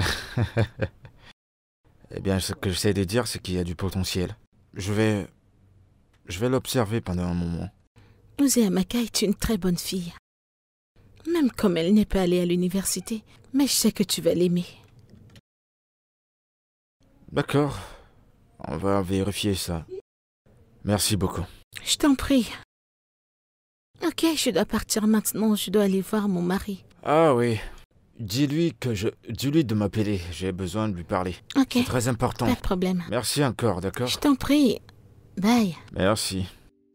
Eh bien, ce que j'essaie de dire, c'est qu'il y a du potentiel. Je vais l'observer pendant un moment. Amaka est une très bonne fille. Même comme elle n'est pas allée à l'université. Mais je sais que tu vas l'aimer. D'accord. On va vérifier ça. Merci beaucoup. Je t'en prie. Ok, je dois partir maintenant. Je dois aller voir mon mari. Ah oui. Dis-lui de m'appeler. J'ai besoin de lui parler. Ok, C'est très important. pas de problème. Merci encore, d'accord? Je t'en prie. Bye. Merci.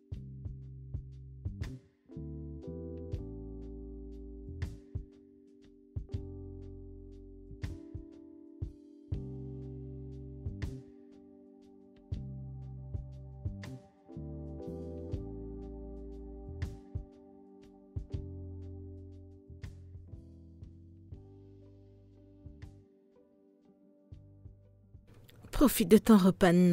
Profite de ton repas, Nna.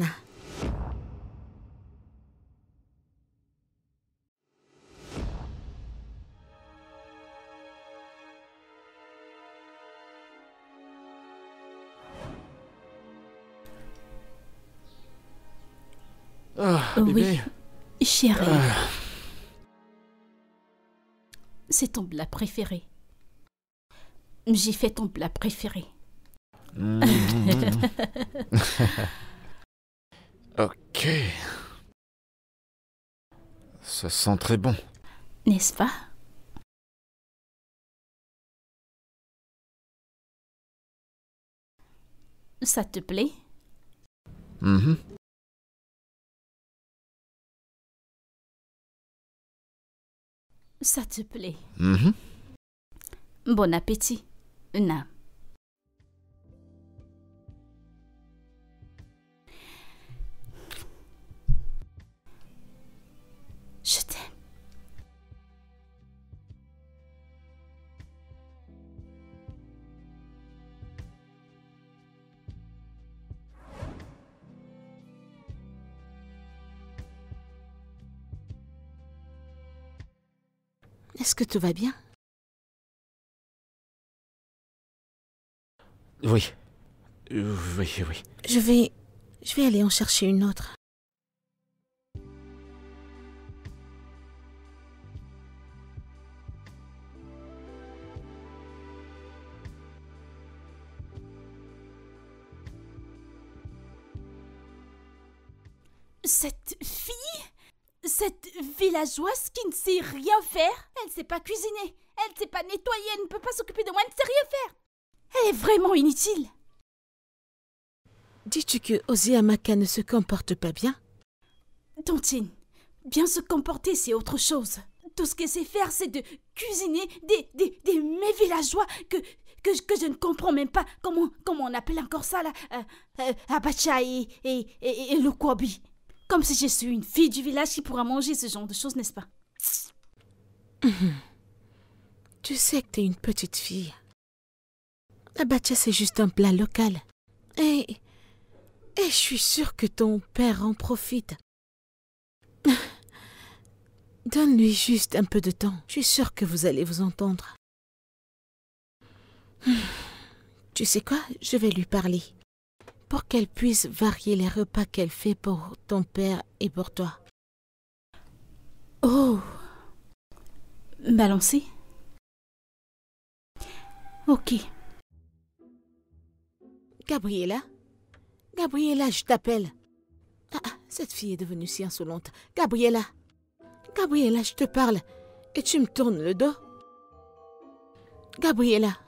Ah, Oui, bébé. chérie, Ah, c'est ton plat préféré. J'ai fait ton plat préféré. Ok. Ça sent très bon. N'est-ce pas? Ça te plaît? Mhm. Ça te plaît. Mhm. Bon appétit, Nna. Je t'aime. Est-ce que tout va bien? Oui. Oui. Je vais aller en chercher une autre. Cette fille? Cette villageoise qui ne sait rien faire? Elle ne sait pas cuisiner, elle ne sait pas nettoyer, elle ne peut pas s'occuper de moi, elle ne sait rien faire. Elle est vraiment inutile. Dis-tu que Amaka ne se comporte pas bien? Tontine, bien se comporter, c'est autre chose. Tout ce qu'elle sait faire, c'est de cuisiner des mets villageois que je ne comprends même pas. Comment on appelle encore ça, là? Abacha et le kwabi. Comme si je suis une fille du village qui pourra manger ce genre de choses, n'est-ce pas? Tu sais que t'es une petite fille. Abacha, c'est juste un plat local. Et je suis sûre que ton père en profite. Donne-lui juste un peu de temps. Je suis sûre que vous allez vous entendre. Tu sais quoi? Je vais lui parler. Pour qu'elle puisse varier les repas qu'elle fait pour ton père et pour toi. Oh! Balancer? Ok. Gabriella? Gabriella, je t'appelle. Ah, cette fille est devenue si insolente. Gabriella! Gabriella, je te parle. Et tu me tournes le dos? Gabriella!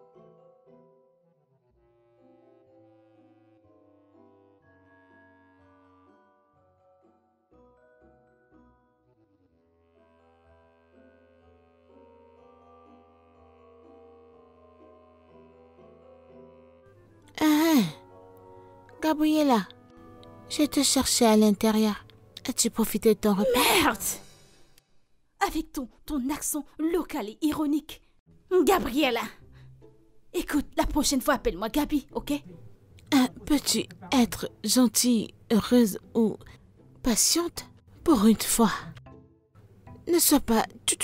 Gabriella, je te cherchais à l'intérieur. As-tu profité de ton repas? Merde! Avec ton accent local et ironique. Gabriella! Écoute, la prochaine fois, appelle-moi Gabi, ok? Peux-tu être gentille, heureuse ou patiente pour une fois? Ne sois pas tout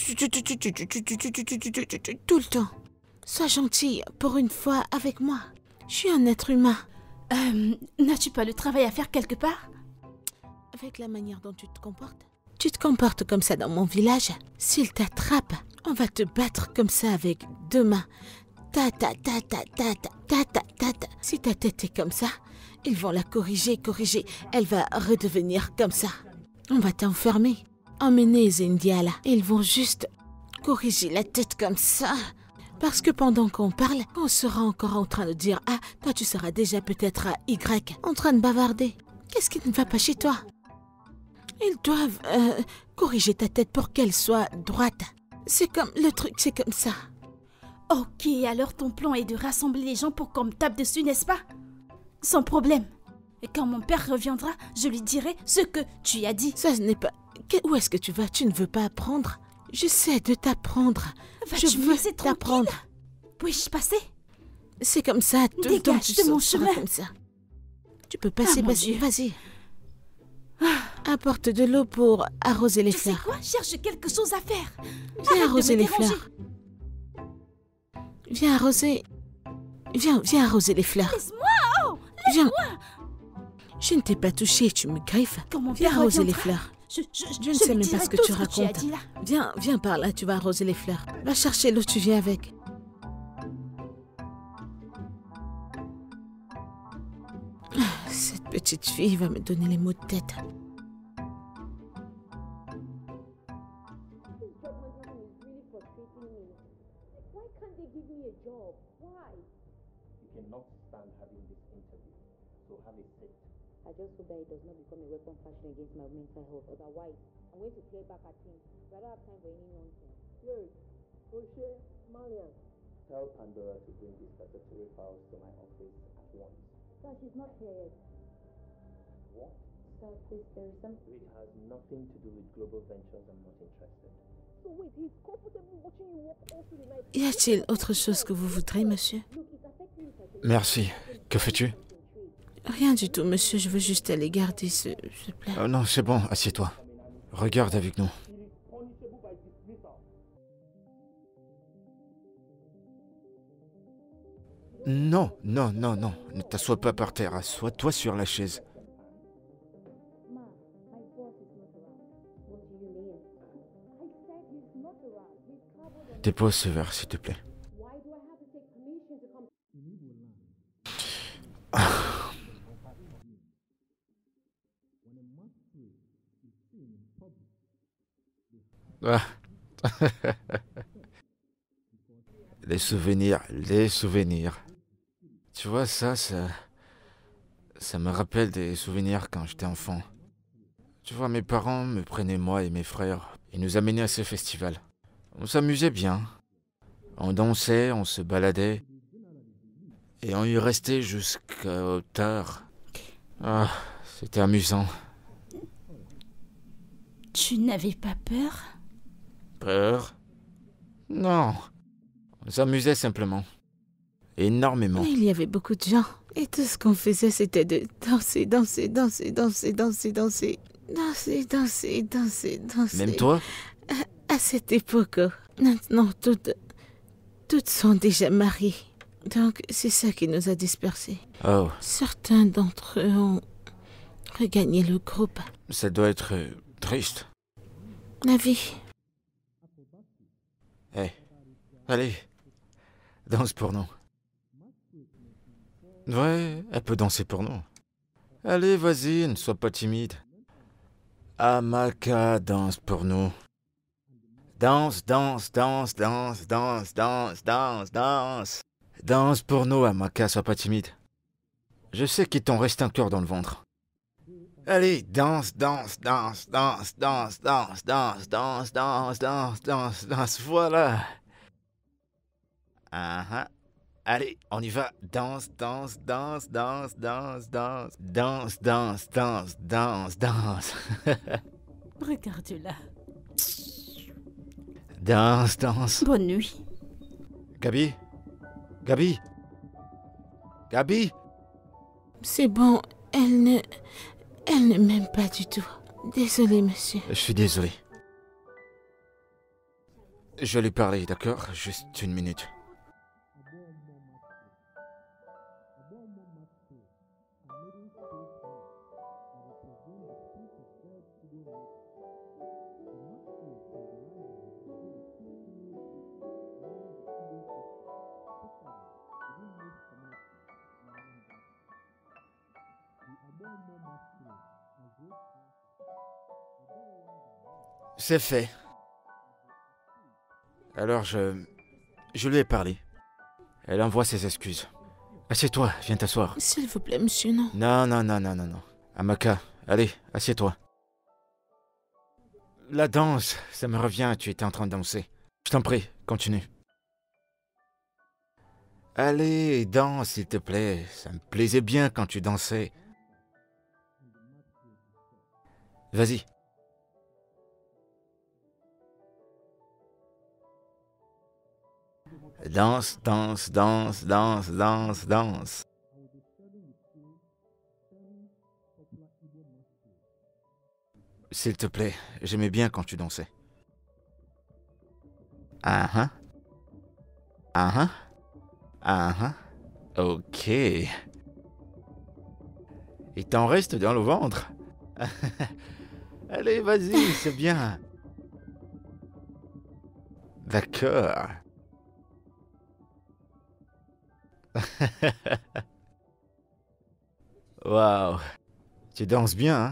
le temps. Sois gentille pour une fois avec moi. Je suis un être humain. N'as-tu pas le travail à faire quelque part? Avec la manière dont tu te comportes. Tu te comportes comme ça dans mon village. S'ils t'attrapent, on va te battre comme ça avec 2 mains. Ta ta ta ta ta ta ta ta ta ta. Si ta tête est comme ça, ils vont la corriger. Elle va redevenir comme ça. On va t'enfermer. Emmener Zendiala. Ils vont juste corriger la tête comme ça. Parce que pendant qu'on parle, on sera encore en train de dire « Ah, toi tu seras déjà peut-être à Y, en train de bavarder. Qu'est-ce qui ne va pas chez toi ?» Ils doivent corriger ta tête pour qu'elle soit droite. C'est comme le truc, c'est comme ça. Ok, alors ton plan est de rassembler les gens pour qu'on me tape dessus, n'est-ce pas? Sans problème. Et quand mon père reviendra, je lui dirai ce que tu as dit. Ça, ce n'est pas... Où est-ce que tu vas? Tu ne veux pas apprendre? J'essaie de t'apprendre. Je veux t'apprendre. Puis-je passer? C'est comme ça, tout le temps tu de mon seras chemin. comme ça. Tu peux passer, mon Dieu. vas-y. Apporte de l'eau pour arroser les Tu sais fleurs. quoi? Cherche quelque chose à faire. Viens Arrête de arroser me les déranger. fleurs. Viens arroser. Viens arroser les fleurs. Laisse-moi. Viens. Je ne t'ai pas touché, tu me griffes. Quand mon Viens père arroser les reviendra, fleurs. Je Je ne sais lui même pas dirai ce que tout tu tu as racontes. dit là. Viens par là, tu vas arroser les fleurs. Va chercher l'eau, tu viens avec. Cette petite fille va me donner les maux de tête. Cannot stand having this interview, so have a seat. I just hope that it does not become a weapon fashioned against my mental health. Otherwise, I'm going to play back at him. I don't have time for any nonsense. Yes, O'Shea, Marian. Tell Pandora to bring the statutory files to my office at once. Sir, she's not here yet. What? Sir, please, there is something. It has nothing to do with global ventures. I'm not interested. So wait, he's comfortable watching you walk all through the night. Y a-t-il autre chose que vous voudrez, monsieur? Merci. Que fais-tu? Rien du tout, monsieur. Je veux juste aller garder ce plat. Oh non, c'est bon, assieds-toi. Regarde avec nous. Non, non, non, non. Ne t'assois pas par terre. Assois-toi sur la chaise. Ma, my boss is not around. What do you mean? I said he's not around. He's traveled on... Dépose ce verre, s'il te plaît. Why do I have to take permission to come? Ah. Les souvenirs, les souvenirs. Tu vois, ça me rappelle des souvenirs quand j'étais enfant. Tu vois, mes parents me prenaient, moi et mes frères, et nous amenaient à ce festival. On s'amusait bien. On dansait, on se baladait, et on y restait jusqu'à tard. Ah, c'était amusant. Tu n'avais pas peur? Peur? Non. On s'amusait simplement. Énormément. Il y avait beaucoup de gens. Et tout ce qu'on faisait, c'était de danser. Même toi? À cette époque, maintenant, toutes sont déjà mariées. Donc, c'est ça qui nous a dispersés. Oh, Certains d'entre eux ont regagné le groupe. ça doit être triste. La vie. Hé, allez, danse pour nous. Ouais, elle peut danser pour nous. Allez, vas-y, ne sois pas timide. Amaka, danse pour nous. Danse. Danse pour nous, Amaka, sois pas timide. Je sais qu'il t'en reste un cœur dans le ventre. Allez, danse, voilà. Allez, on y va. Danse. Regarde-la. Danse. Bonne nuit. Gabi. C'est bon, elle ne m'aime pas du tout. Désolée, monsieur. Je suis désolé. Je vais lui parler, d'accord? Juste une minute. C'est fait. Alors je lui ai parlé. Elle envoie ses excuses. Assieds-toi, viens t'asseoir. S'il vous plaît, monsieur, non. Non. Amaka, allez, assieds-toi. La danse, ça me revient, tu étais en train de danser. Je t'en prie, continue. Allez, danse, s'il te plaît. Ça me plaisait bien quand tu dansais. Vas-y. Danse. S'il te plaît, j'aimais bien quand tu dansais. Ah ah. Ok. Il t'en reste dans le ventre. Allez, vas-y, c'est bien. D'accord. Waouh. Tu danses bien, hein?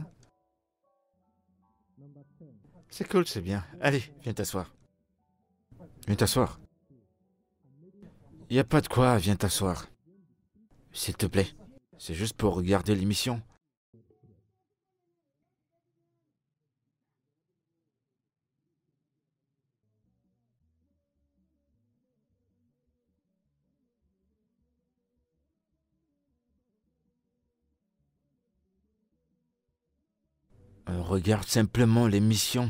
C'est cool, c'est bien. Allez, viens t'asseoir. Viens t'asseoir. Y a pas de quoi, viens t'asseoir. S'il te plaît. C'est juste pour regarder l'émission. Regarde simplement l'émission.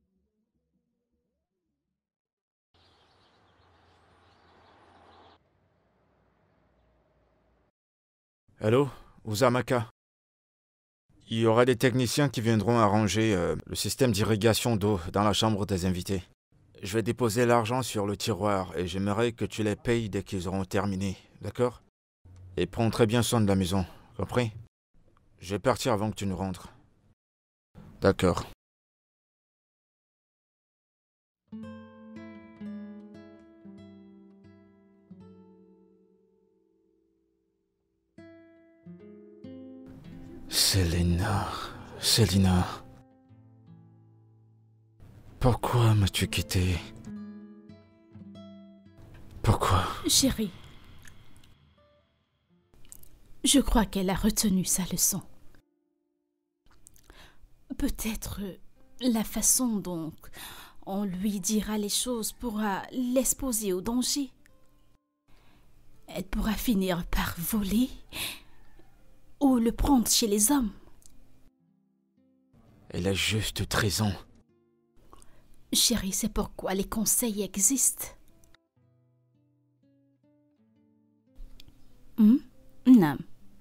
Allô, Uzamaka. Il y aura des techniciens qui viendront arranger le système d'irrigation d'eau dans la chambre des invités. Je vais déposer l'argent sur le tiroir et j'aimerais que tu les payes dès qu'ils auront terminé, d'accord? Et prends très bien soin de la maison, compris? Je vais partir avant que tu ne rentres. D'accord. Célina. Pourquoi m'as-tu quitté? Pourquoi? Chérie, je crois qu'elle a retenu sa leçon. Peut-être la façon dont on lui dira les choses pourra l'exposer au danger. Elle pourra finir par voler ou le prendre chez les hommes. Elle a juste 13 ans. Chérie, c'est pourquoi les conseils existent. Non.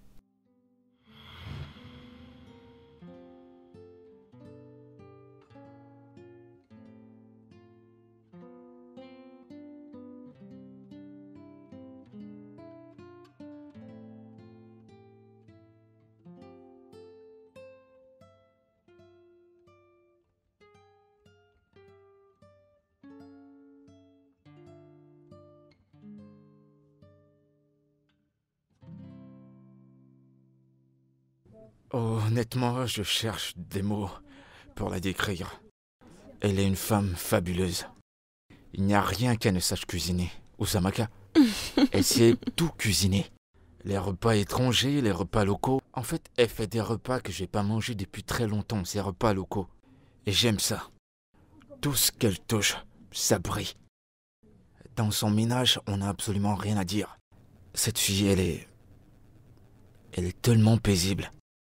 Honnêtement, je cherche des mots pour la décrire. Elle est une femme fabuleuse. Il n'y a rien qu'elle ne sache cuisiner. Uzamaka, elle sait tout cuisiner. Les repas étrangers, les repas locaux. En fait, elle fait des repas que j'ai pas mangés depuis très longtemps, ces repas locaux. Et j'aime ça. Tout ce qu'elle touche, ça brille. Dans son ménage, on n'a absolument rien à dire. Cette fille, elle est tellement paisible.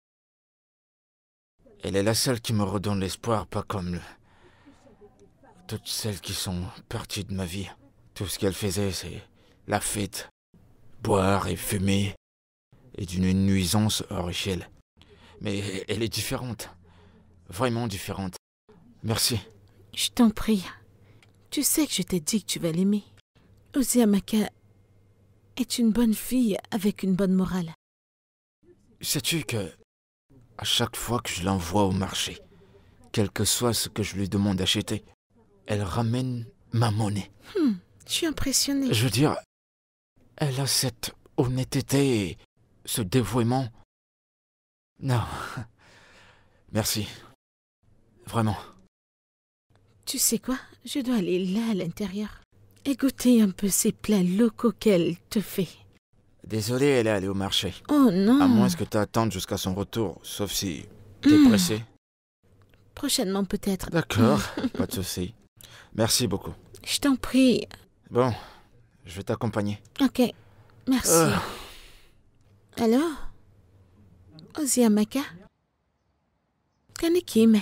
Elle est la seule qui me redonne l'espoir, pas comme toutes celles qui sont parties de ma vie. Tout ce qu'elle faisait, c'est la fête, boire et fumer, et d'une nuisance hors échelle. Mais elle est différente, vraiment différente. Merci. Je t'en prie. Tu sais que je t'ai dit que tu vas l'aimer. Osiamaka est une bonne fille avec une bonne morale. Sais-tu que à chaque fois que je l'envoie au marché, quel que soit ce que je lui demande d'acheter, elle ramène ma monnaie. Je suis impressionnée. Je veux dire, elle a cette honnêteté et ce dévouement. Non. Merci. Vraiment. Tu sais quoi? Je dois aller là à l'intérieur et goûter un peu ces plats locaux qu'elle te fait. Désolé, elle est allée au marché. Oh non. À moins que tu attendes jusqu'à son retour, sauf si t'es pressé. Prochainement peut-être. D'accord, pas de souci. Merci beaucoup. Je t'en prie. Bon, je vais t'accompagner. Ok, merci. Alors? Osiamaka? Kanekime?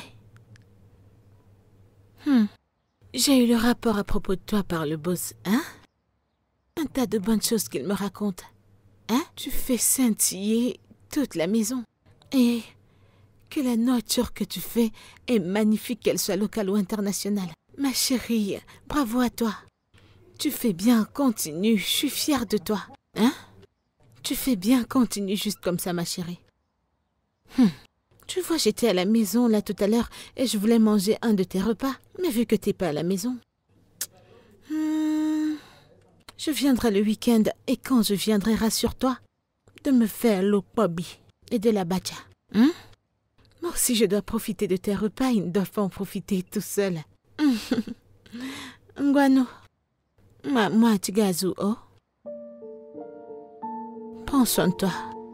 J'ai eu le rapport à propos de toi par le boss, hein? Un tas de bonnes choses qu'il me raconte. Hein? Tu fais scintiller toute la maison. Et que la nourriture que tu fais est magnifique, qu'elle soit locale ou internationale. Ma chérie, bravo à toi. Tu fais bien, continue, je suis fière de toi. Hein? Tu fais bien, continue juste comme ça, ma chérie. Tu vois, j'étais à la maison là tout à l'heure et je voulais manger un de tes repas. Mais vu que t'es pas à la maison... Je viendrai le week-end et quand je viendrai, rassure-toi de me faire l'okobi et de la bacha. Moi aussi, je dois profiter de tes repas, ils ne doivent pas en profiter tout seuls. Ngwano, moi, Tigazu, oh. Prends soin de toi.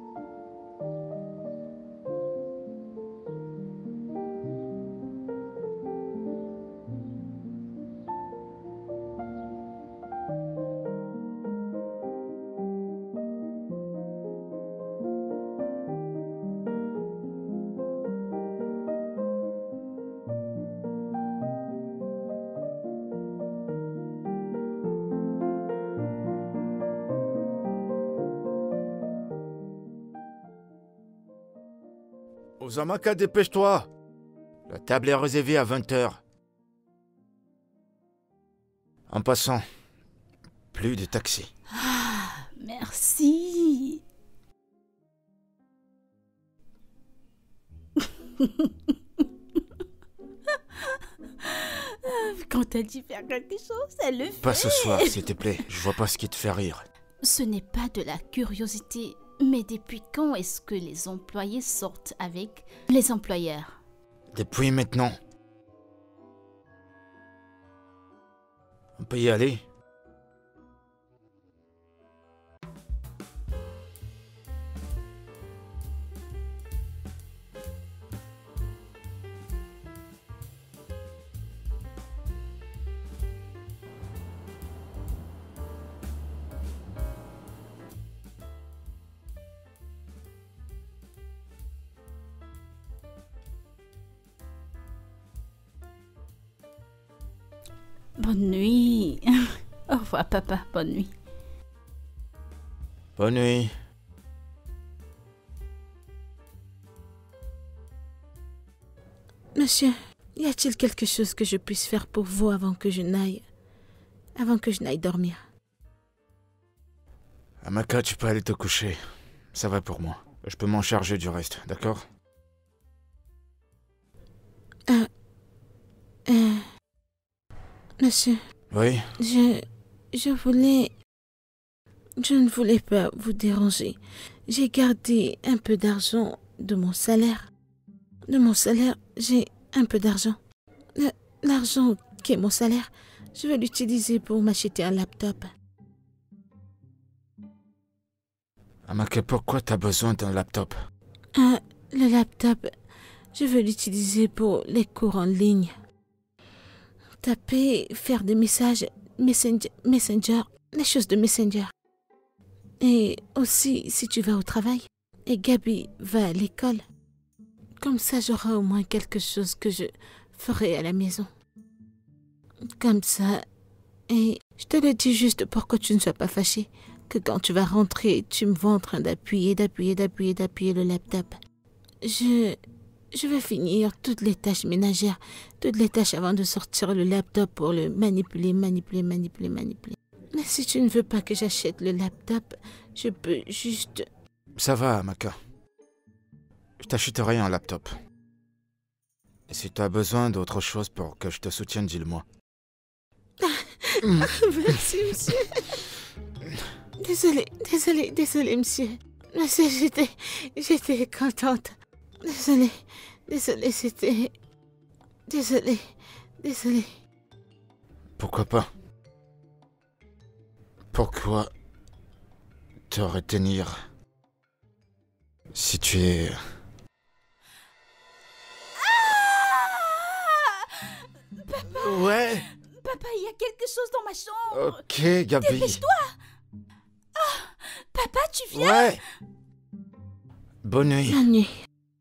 Osiamaka, dépêche-toi. La table est réservée à 20h. En passant, plus de taxi. Merci. Quand elle dit faire quelque chose, elle le fait. Pas ce soir, s'il te plaît. Je vois pas ce qui te fait rire. Ce n'est pas de la curiosité, mais depuis quand est-ce que les employés sortent avec les employeurs? Depuis maintenant. On peut y aller. Bonne nuit. Au revoir, papa. Bonne nuit. Bonne nuit. Monsieur, y a-t-il quelque chose que je puisse faire pour vous avant que je n'aille dormir? Amaka, tu peux aller te coucher. Ça va pour moi. Je peux m'en charger du reste, d'accord? Monsieur, Oui? je ne voulais pas vous déranger. J'ai gardé un peu d'argent de mon salaire. J'ai un peu d'argent. L'argent qui est mon salaire, je vais l'utiliser pour m'acheter un laptop. Amaka, pourquoi t'as besoin d'un laptop? Le laptop, je veux l'utiliser pour les cours en ligne. Taper, faire des messages, Messenger, les choses de Messenger. Et aussi, si tu vas au travail et Gabi va à l'école, comme ça j'aurai au moins quelque chose que je ferai à la maison. Comme ça, et je te le dis juste pour que tu ne sois pas fâché, que quand tu vas rentrer, tu me vois en train d'appuyer le laptop. Je vais finir toutes les tâches ménagères, toutes les tâches avant de sortir le laptop pour le manipuler. Mais si tu ne veux pas que j'achète le laptop, je peux juste... Ça va, Amaka. Je t'achèterai un laptop. Et si tu as besoin d'autre chose pour que je te soutienne, dis-le-moi. Merci, monsieur. Désolé, monsieur. Monsieur, j'étais contente. Désolé, c'était... Désolé. Pourquoi pas? Pourquoi te retenir si tu es... Ouais. Papa, il y a quelque chose dans ma chambre. Ok, Gabi. Dépêche-toi. Papa, tu viens? Ouais. Bonne nuit. Bonne nuit.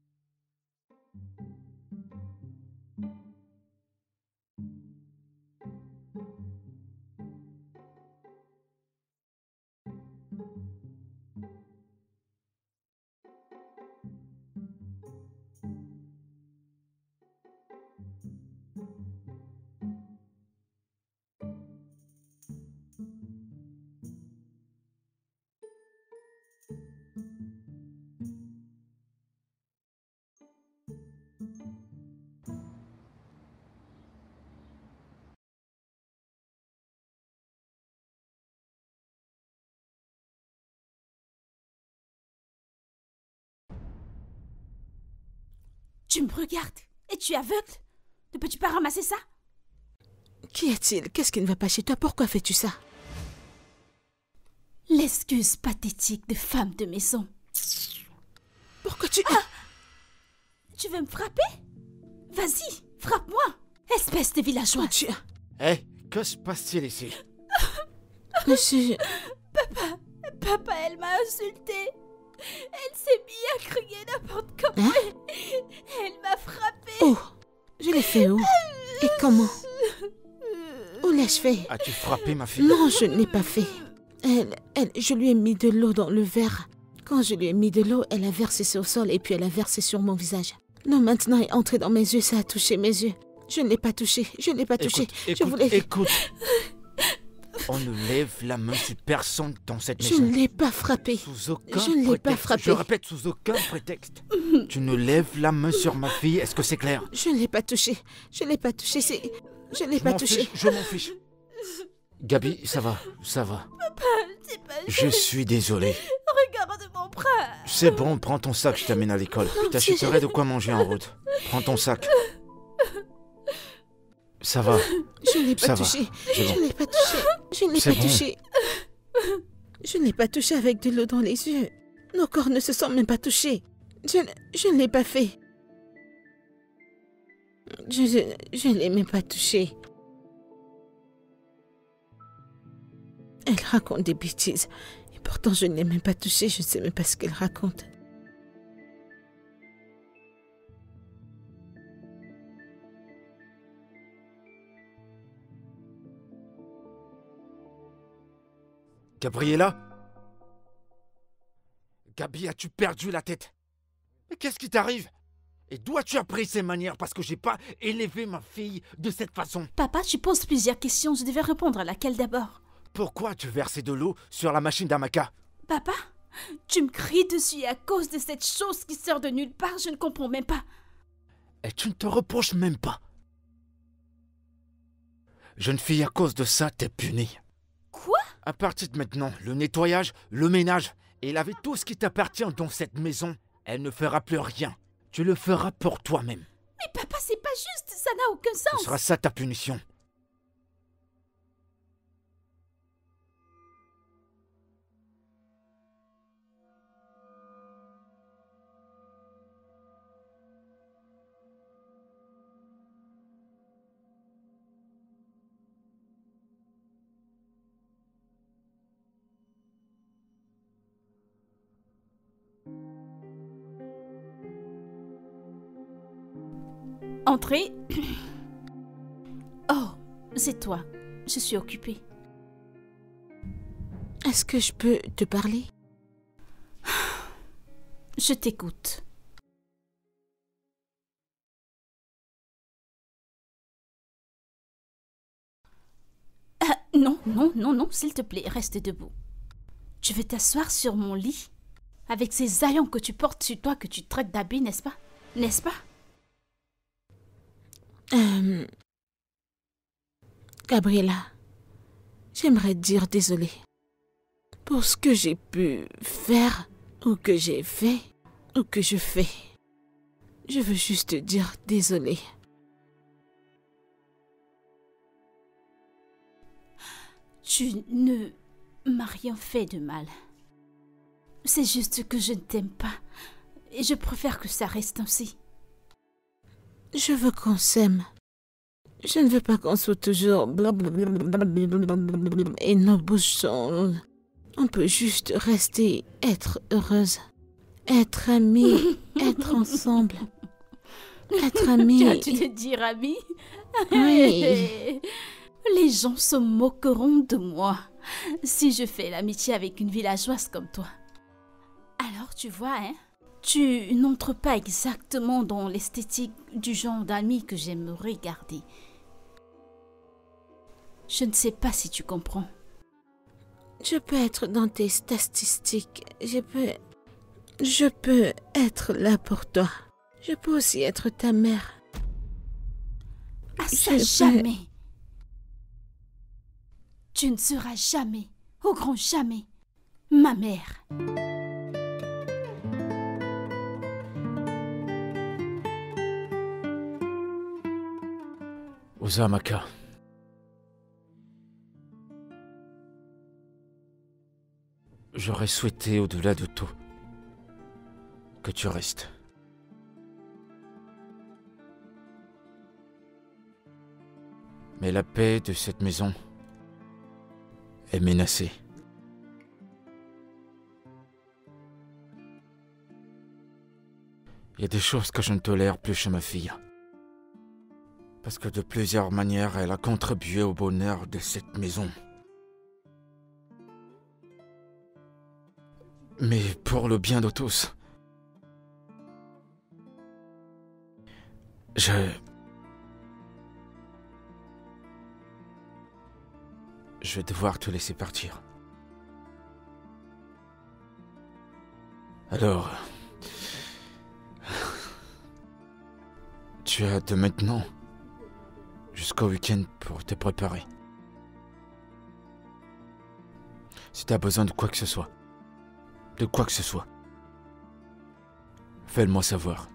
Tu me regardes et tu es aveugle? Ne peux-tu pas ramasser ça? Qu'y a-t-il? Qu'est-ce qui ne va pas chez toi? Pourquoi fais-tu ça? L'excuse pathétique de femme de maison. Pourquoi tu... Tu veux me frapper? Vas-y, frappe-moi, espèce de villageois. Hé, que se passe-t-il ici? Monsieur... Papa, elle m'a insultée. Elle s'est mise à crier n'importe comment. Elle m'a frappée. Oh, je l'ai fait où? Et comment? Où l'ai-je fait? As-tu frappé ma fille? Non, je ne l'ai pas fait. Je lui ai mis de l'eau dans le verre. Quand je lui ai mis de l'eau, elle a versé sur le sol et puis elle a versé sur mon visage. Non, maintenant, elle est entrée dans mes yeux, ça a touché mes yeux. Je ne l'ai pas touché, Écoute. On ne lève la main sur personne dans cette maison. Je ne l'ai pas frappé. Sous aucun Je ne l'ai pas prétexte. frappé. Je répète, sous aucun prétexte. Tu ne lèves la main sur ma fille, est-ce que c'est clair? Je ne l'ai pas touché. Je ne l'ai pas touché, c'est... Je ne l'ai pas touché. Je m'en fiche. Gabi, ça va. Papa, c'est pas Je suis désolé. Regarde mon bras. C'est bon, prends ton sac, je t'amène à l'école. Je t'achèterai de quoi manger en route. Prends ton sac. Ça va. Je ne l'ai pas touché. Je ne l'ai pas touché. Je ne l'ai pas touché. Je ne l'ai pas touché avec de l'eau dans les yeux. Nos corps ne se sont même pas touchés. Je ne l'ai pas fait. Je ne l'ai même pas touché. Elle raconte des bêtises. Et pourtant, je ne l'ai même pas touché. Je ne sais même pas ce qu'elle raconte. Gabriella? Gabi, as-tu perdu la tête? Mais qu'est-ce qui t'arrive? Et d'où as-tu appris ces manières? Parce que j'ai pas élevé ma fille de cette façon. Papa, tu poses plusieurs questions. Je devais répondre à laquelle d'abord? Pourquoi as-tu versé de l'eau sur la machine d'Amaka? Papa, tu me cries dessus à cause de cette chose qui sort de nulle part. Je ne comprends même pas. Et tu ne te reproches même pas. Jeune fille, à cause de ça, t'es punie. Quoi? À partir de maintenant, le nettoyage, le ménage et laver tout ce qui t'appartient dans cette maison, elle ne fera plus rien. Tu le feras pour toi-même. Mais papa, c'est pas juste. Ça n'a aucun Ce sens. sera ça ta punition. Entrez. Oh, c'est toi. Je suis occupée. Est-ce que je peux te parler? Je t'écoute. Non, non, non, non, s'il te plaît, reste debout. Tu veux t'asseoir sur mon lit avec ces haillons que tu portes sur toi, que tu traites d'habits, n'est-ce pas? N'est-ce pas? Gabriella, j'aimerais te dire désolé pour ce que j'ai pu faire, ou que j'ai fait, ou que je fais. Je veux juste te dire désolé. Tu ne m'as rien fait de mal. C'est juste que je ne t'aime pas et je préfère que ça reste ainsi. Je veux qu'on s'aime. Je ne veux pas qu'on soit toujours et nos bouches sont... On peut juste rester, être heureuse, être amies, être ensemble, être amies. Tu as-tu te dire amis? Oui. Les gens se moqueront de moi si je fais l'amitié avec une villageoise comme toi. Alors tu vois, hein, tu n'entres pas exactement dans l'esthétique du genre d'amis que j'aimerais garder. Je ne sais pas si tu comprends. Je peux être dans tes statistiques. Je peux être là pour toi. Je peux aussi être ta mère. Ah ça, jamais. Tu ne seras jamais, au grand jamais, ma mère. Uzumaki. J'aurais souhaité, au-delà de tout, que tu restes. Mais la paix de cette maison est menacée. Il y a des choses que je ne tolère plus chez ma fille. Parce que de plusieurs manières, elle a contribué au bonheur de cette maison. Mais pour le bien de tous, je vais devoir te laisser partir. Alors, tu as de maintenant jusqu'au week-end pour te préparer. Si tu as besoin de quoi que ce soit, fais-le-moi savoir.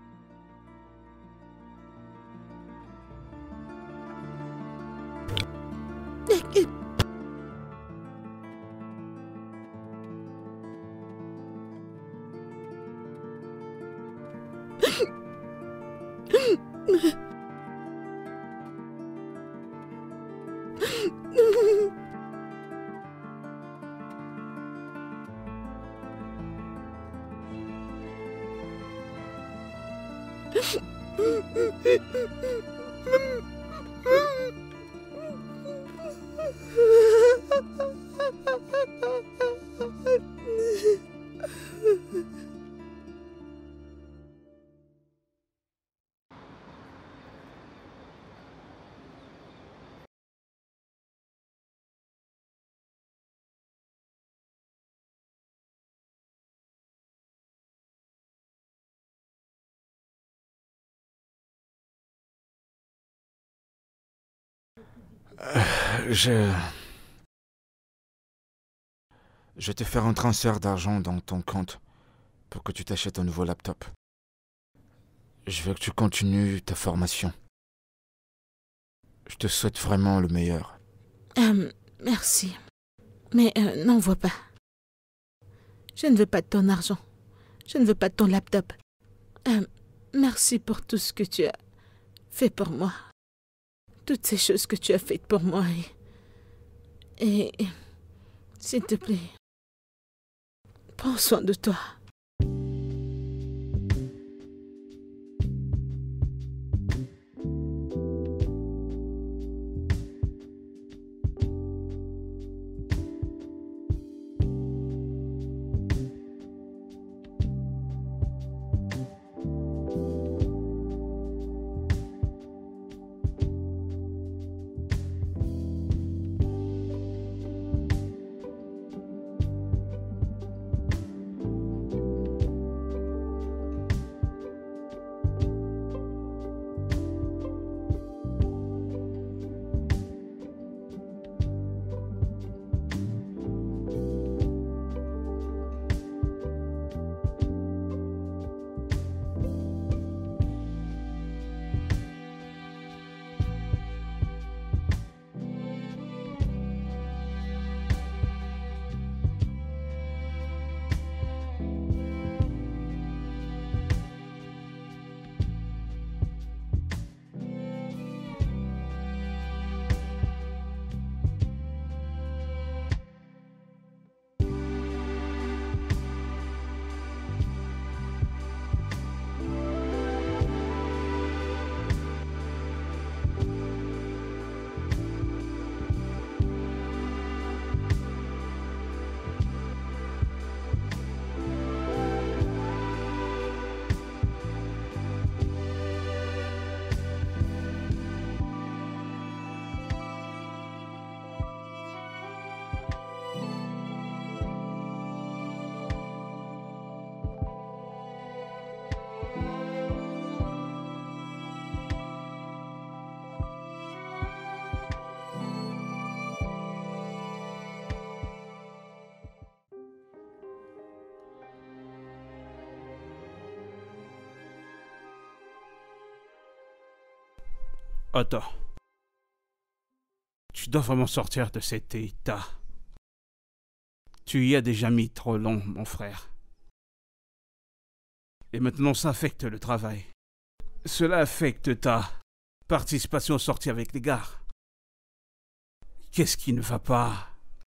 Je vais te faire un transfert d'argent dans ton compte pour que tu t'achètes un nouveau laptop. Je veux que tu continues ta formation. Je te souhaite vraiment le meilleur. Merci. Mais n'envoie pas. Je ne veux pas de ton argent. Je ne veux pas de ton laptop. Merci pour tout ce que tu as fait pour moi. Toutes ces choses que tu as faites pour moi. Et s'il te plaît, prends soin de toi. Attends. Tu dois vraiment sortir de cet état. Tu y as déjà mis trop long, mon frère. Et maintenant, ça affecte le travail. Cela affecte ta participation aux sorties avec les gars. Qu'est-ce qui ne va pas?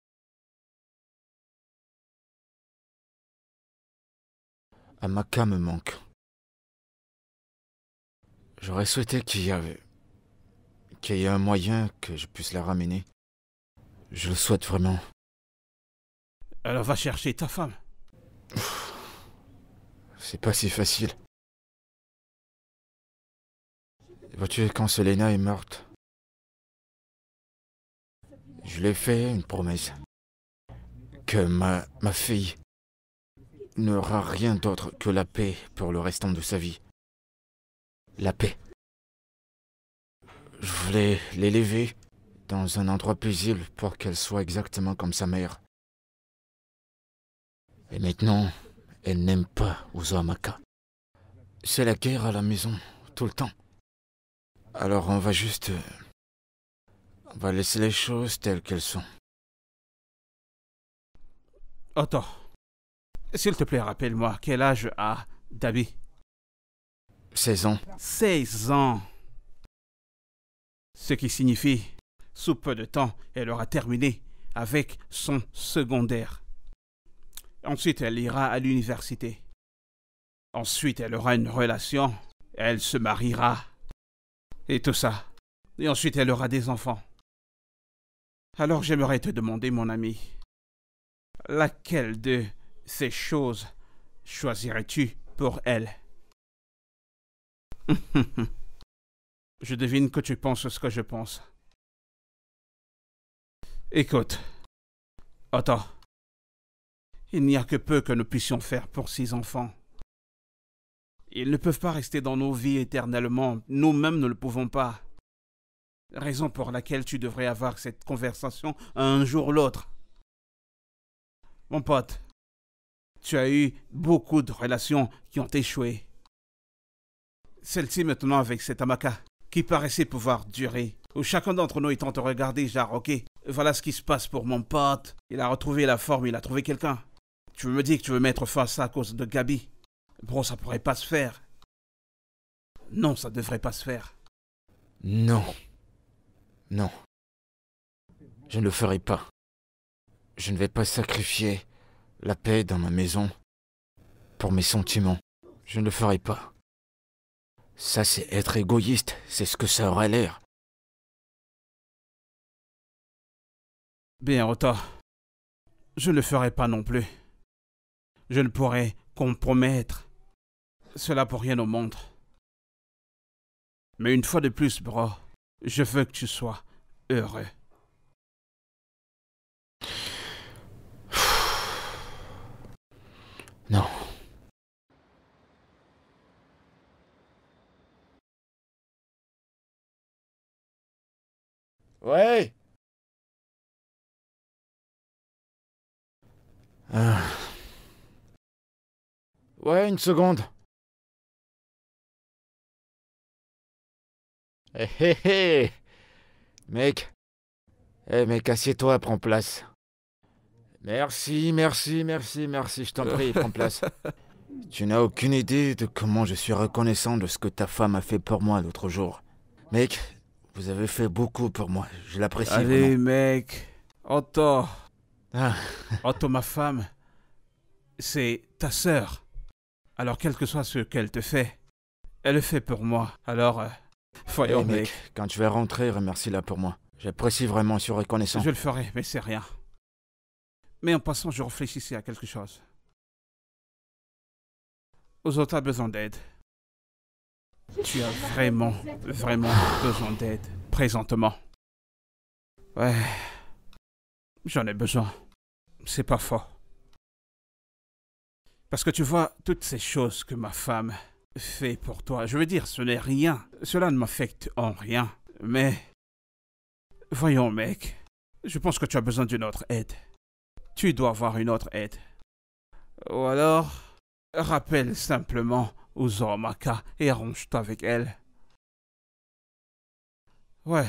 Amaka me manque. J'aurais souhaité qu'il y ait un moyen que je puisse la ramener. Je le souhaite vraiment. Alors va chercher ta femme. C'est pas si facile. Vois-tu, quand Selena est morte, je lui ai fait une promesse. Que ma fille n'aura rien d'autre que la paix pour le restant de sa vie. La paix. Je voulais l'élever dans un endroit paisible pour qu'elle soit exactement comme sa mère. Et maintenant, elle n'aime pas Uzoamaka. C'est la guerre à la maison, tout le temps. Alors on va laisser les choses telles qu'elles sont. Attends. S'il te plaît, rappelle-moi, quel âge a Dabi? 16 ans. 16 ans. Ce qui signifie, sous peu de temps, elle aura terminé avec son secondaire. Ensuite, elle ira à l'université. Ensuite, elle aura une relation. Elle se mariera. Et tout ça. Et ensuite, elle aura des enfants. Alors, j'aimerais te demander, mon ami, laquelle de ces choses choisirais-tu pour elle? Je devine que tu penses ce que je pense. Écoute. Attends. Il n'y a que peu que nous puissions faire pour ces enfants. Ils ne peuvent pas rester dans nos vies éternellement. Nous-mêmes ne le pouvons pas. Raison pour laquelle tu devrais avoir cette conversation un jour ou l'autre. Mon pote, tu as eu beaucoup de relations qui ont échoué. Celle-ci maintenant avec cette Amaka, qui paraissait pouvoir durer, où chacun d'entre nous étant te regarder, genre, ok, voilà ce qui se passe pour mon pote. Il a retrouvé la forme, il a trouvé quelqu'un. Tu veux me dire que tu veux mettre fin à ça à cause de Gabi? Bro, ça pourrait pas se faire. Non, ça devrait pas se faire. Non. Non. Je ne le ferai pas. Je ne vais pas sacrifier la paix dans ma maison pour mes sentiments. Je ne le ferai pas. Ça, c'est être égoïste. C'est ce que ça aurait l'air. Bien, Ota. Je ne le ferai pas non plus. Je ne pourrai compromettre cela pour rien au monde. Mais une fois de plus, bro, je veux que tu sois heureux. Non. Ouais. Ouais, une seconde. Hé hé hé. Mec. Mec, assieds-toi, prends place. Merci, je t'en prie, prends place. Tu n'as aucune idée de comment je suis reconnaissant de ce que ta femme a fait pour moi l'autre jour. Mec, vous avez fait beaucoup pour moi, je l'apprécie Allez, vraiment. mec. Otto. Ah. Otto, ma femme, c'est ta sœur. Alors, quel que soit ce qu'elle te fait, elle le fait pour moi. Alors, voyons, mec. Quand tu vas rentrer, remercie-la pour moi. J'apprécie vraiment, je suis reconnaissant. Je le ferai, mais c'est rien. Mais en passant, je réfléchissais à quelque chose. Ozota a besoin d'aide. Tu as vraiment besoin d'aide, présentement. Ouais. J'en ai besoin. C'est pas faux. Parce que tu vois, toutes ces choses que ma femme fait pour toi, je veux dire, ce n'est rien. Cela ne m'affecte en rien. Mais, voyons, mec, je pense que tu as besoin d'une autre aide. Tu dois avoir une autre aide. Ou alors, rappelle simplement Uzoamaka et arrange-toi avec elle. Ouais.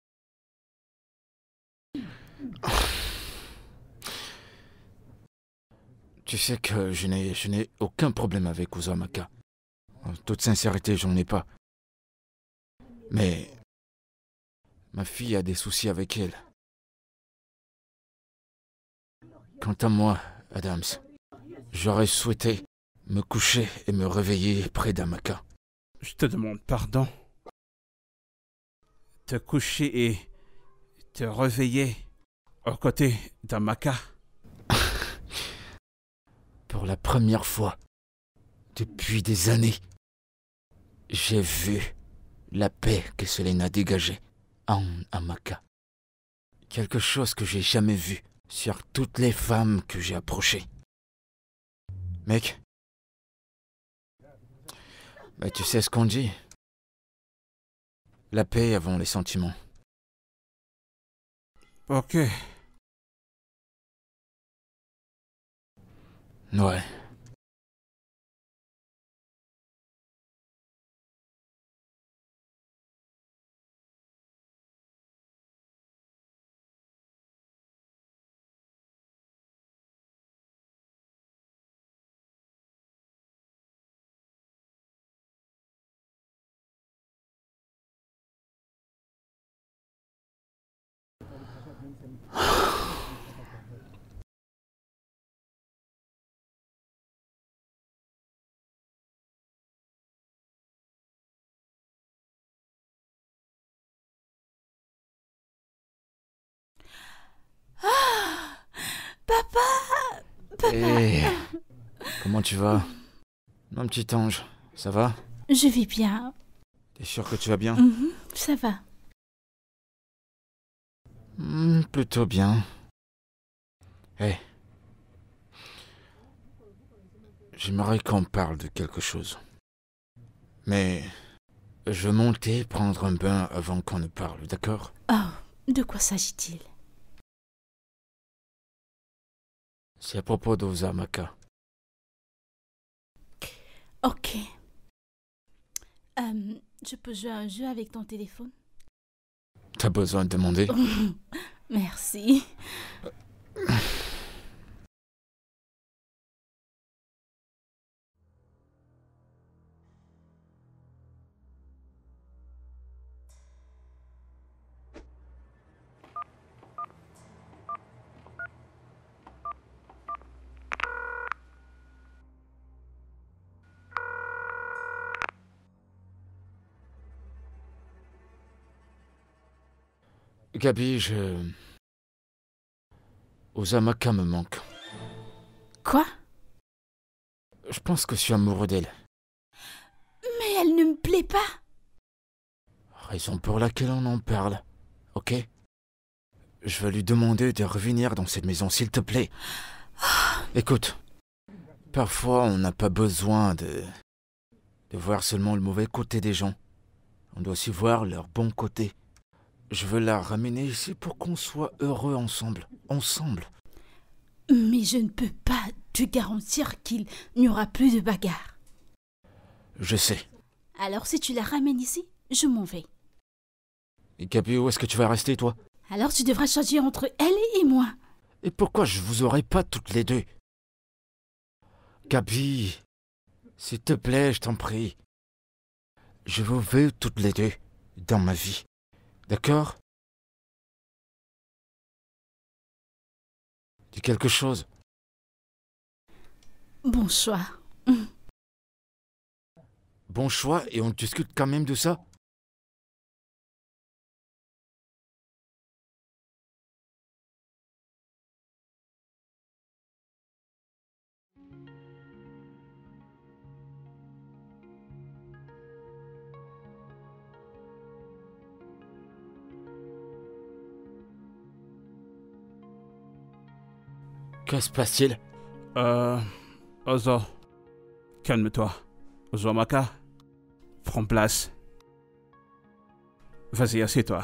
Tu sais que je n'ai aucun problème avec Uzumaki. En toute sincérité, j'en ai pas. Mais ma fille a des soucis avec elle. Quant à moi, Adams, j'aurais souhaité me coucher et me réveiller près d'Amaka. Je te demande pardon. Te coucher et te réveiller aux côtés d'Amaka. Pour la première fois, depuis des années, j'ai vu la paix que Selena dégageait en Amaka. Quelque chose que j'ai jamais vu sur toutes les femmes que j'ai approchées. Mec, bah tu sais ce qu'on dit. La paix avant les sentiments. Ok. Ouais. Papa! Hé, comment tu vas? Mon petit ange, ça va? Je vais bien. T'es sûr que tu vas bien? Ça va. Plutôt bien. Hé. J'aimerais qu'on parle de quelque chose. Mais je vais monter prendre un bain avant qu'on ne parle, d'accord? Oh, de quoi s'agit-il? C'est à propos d'Uzumaki. Ok. Je peux jouer à un jeu avec ton téléphone? T'as besoin de demander? Merci. Gabi, Uzumaki me manque. Quoi? Je pense que je suis amoureux d'elle. Mais elle ne me plaît pas. Raison pour laquelle on en parle, ok? Je vais lui demander de revenir dans cette maison, s'il te plaît. Écoute, parfois on n'a pas besoin de voir seulement le mauvais côté des gens. On doit aussi voir leur bon côté. Je veux la ramener ici pour qu'on soit heureux ensemble. Mais je ne peux pas te garantir qu'il n'y aura plus de bagarre. Je sais. Alors si tu la ramènes ici, je m'en vais. Et Gabi, où est-ce que tu vas rester, toi? Alors tu devras choisir entre elle et moi. Et pourquoi je vous aurai pas toutes les deux? Gabi, s'il te plaît, je t'en prie. Je vous veux toutes les deux dans ma vie. D'accord? Dis quelque chose. Bon choix. Bon choix, et on discute quand même de ça? Que se passe-t-il? Ozo, calme-toi. Uzumaki, prends place. Vas-y, assieds-toi.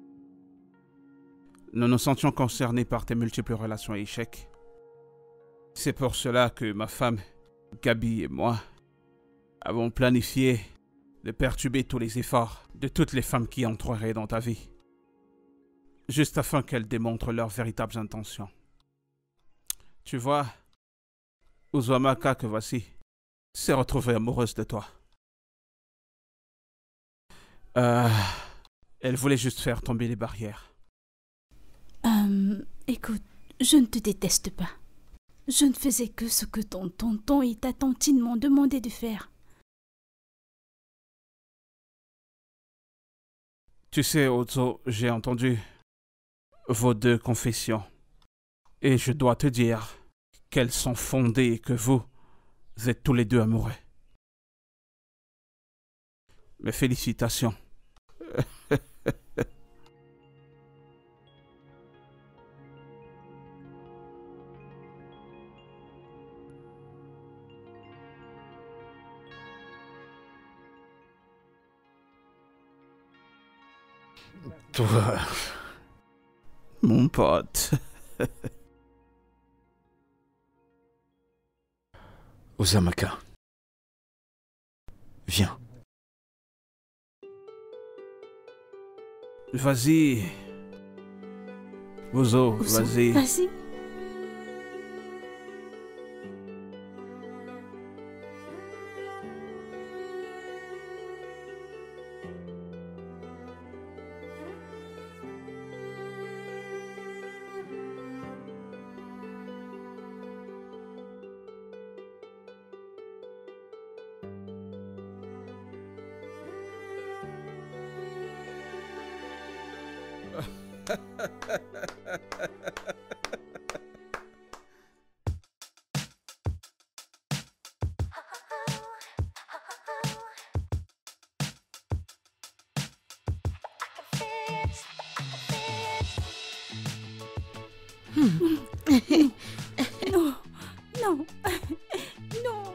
Nous nous sentions concernés par tes multiples relations à échec. C'est pour cela que ma femme, Gabi et moi, avons planifié de perturber tous les efforts de toutes les femmes qui entreraient dans ta vie, juste afin qu'elles démontrent leurs véritables intentions. Tu vois, Uzumaka que voici s'est retrouvée amoureuse de toi. Elle voulait juste faire tomber les barrières. Écoute, je ne te déteste pas. Je ne faisais que ce que ton tonton et ta tantine m'ont demandé de faire. Tu sais, Ozo, j'ai entendu vos deux confessions. Et je dois te dire qu'elles sont fondées et que vous êtes tous les deux amoureux. Mes félicitations. Toi, Mon pote. Uzumaka. Viens. Vas-y. Uzo, vas-y. Vas-y. Non, non, non.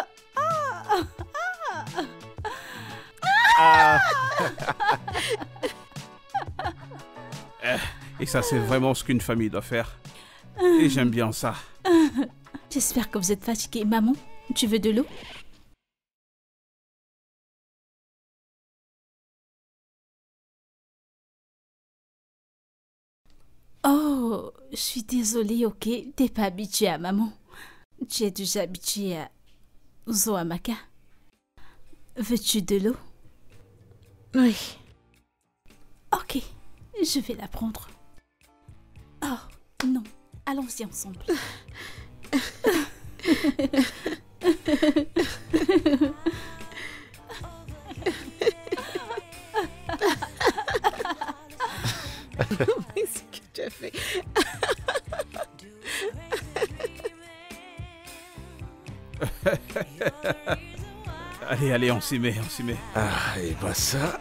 Et ça, c'est vraiment ce qu'une famille doit faire. Et j'aime bien ça. J'espère que vous êtes fatigué. Maman, tu veux de l'eau? Oh, je suis désolée, ok? T'es pas habituée à maman. Tu es déjà habituée à Uzumaka. Veux-tu de l'eau? Oui. Ok, je vais la prendre. Oh, non, allons-y ensemble. Qu'est-ce que tu as fait? Allez, allez, on s'y met, on s'y met. Ah, et bah ça...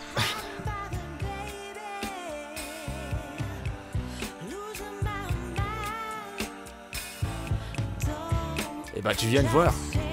Et bah tu viens de voir.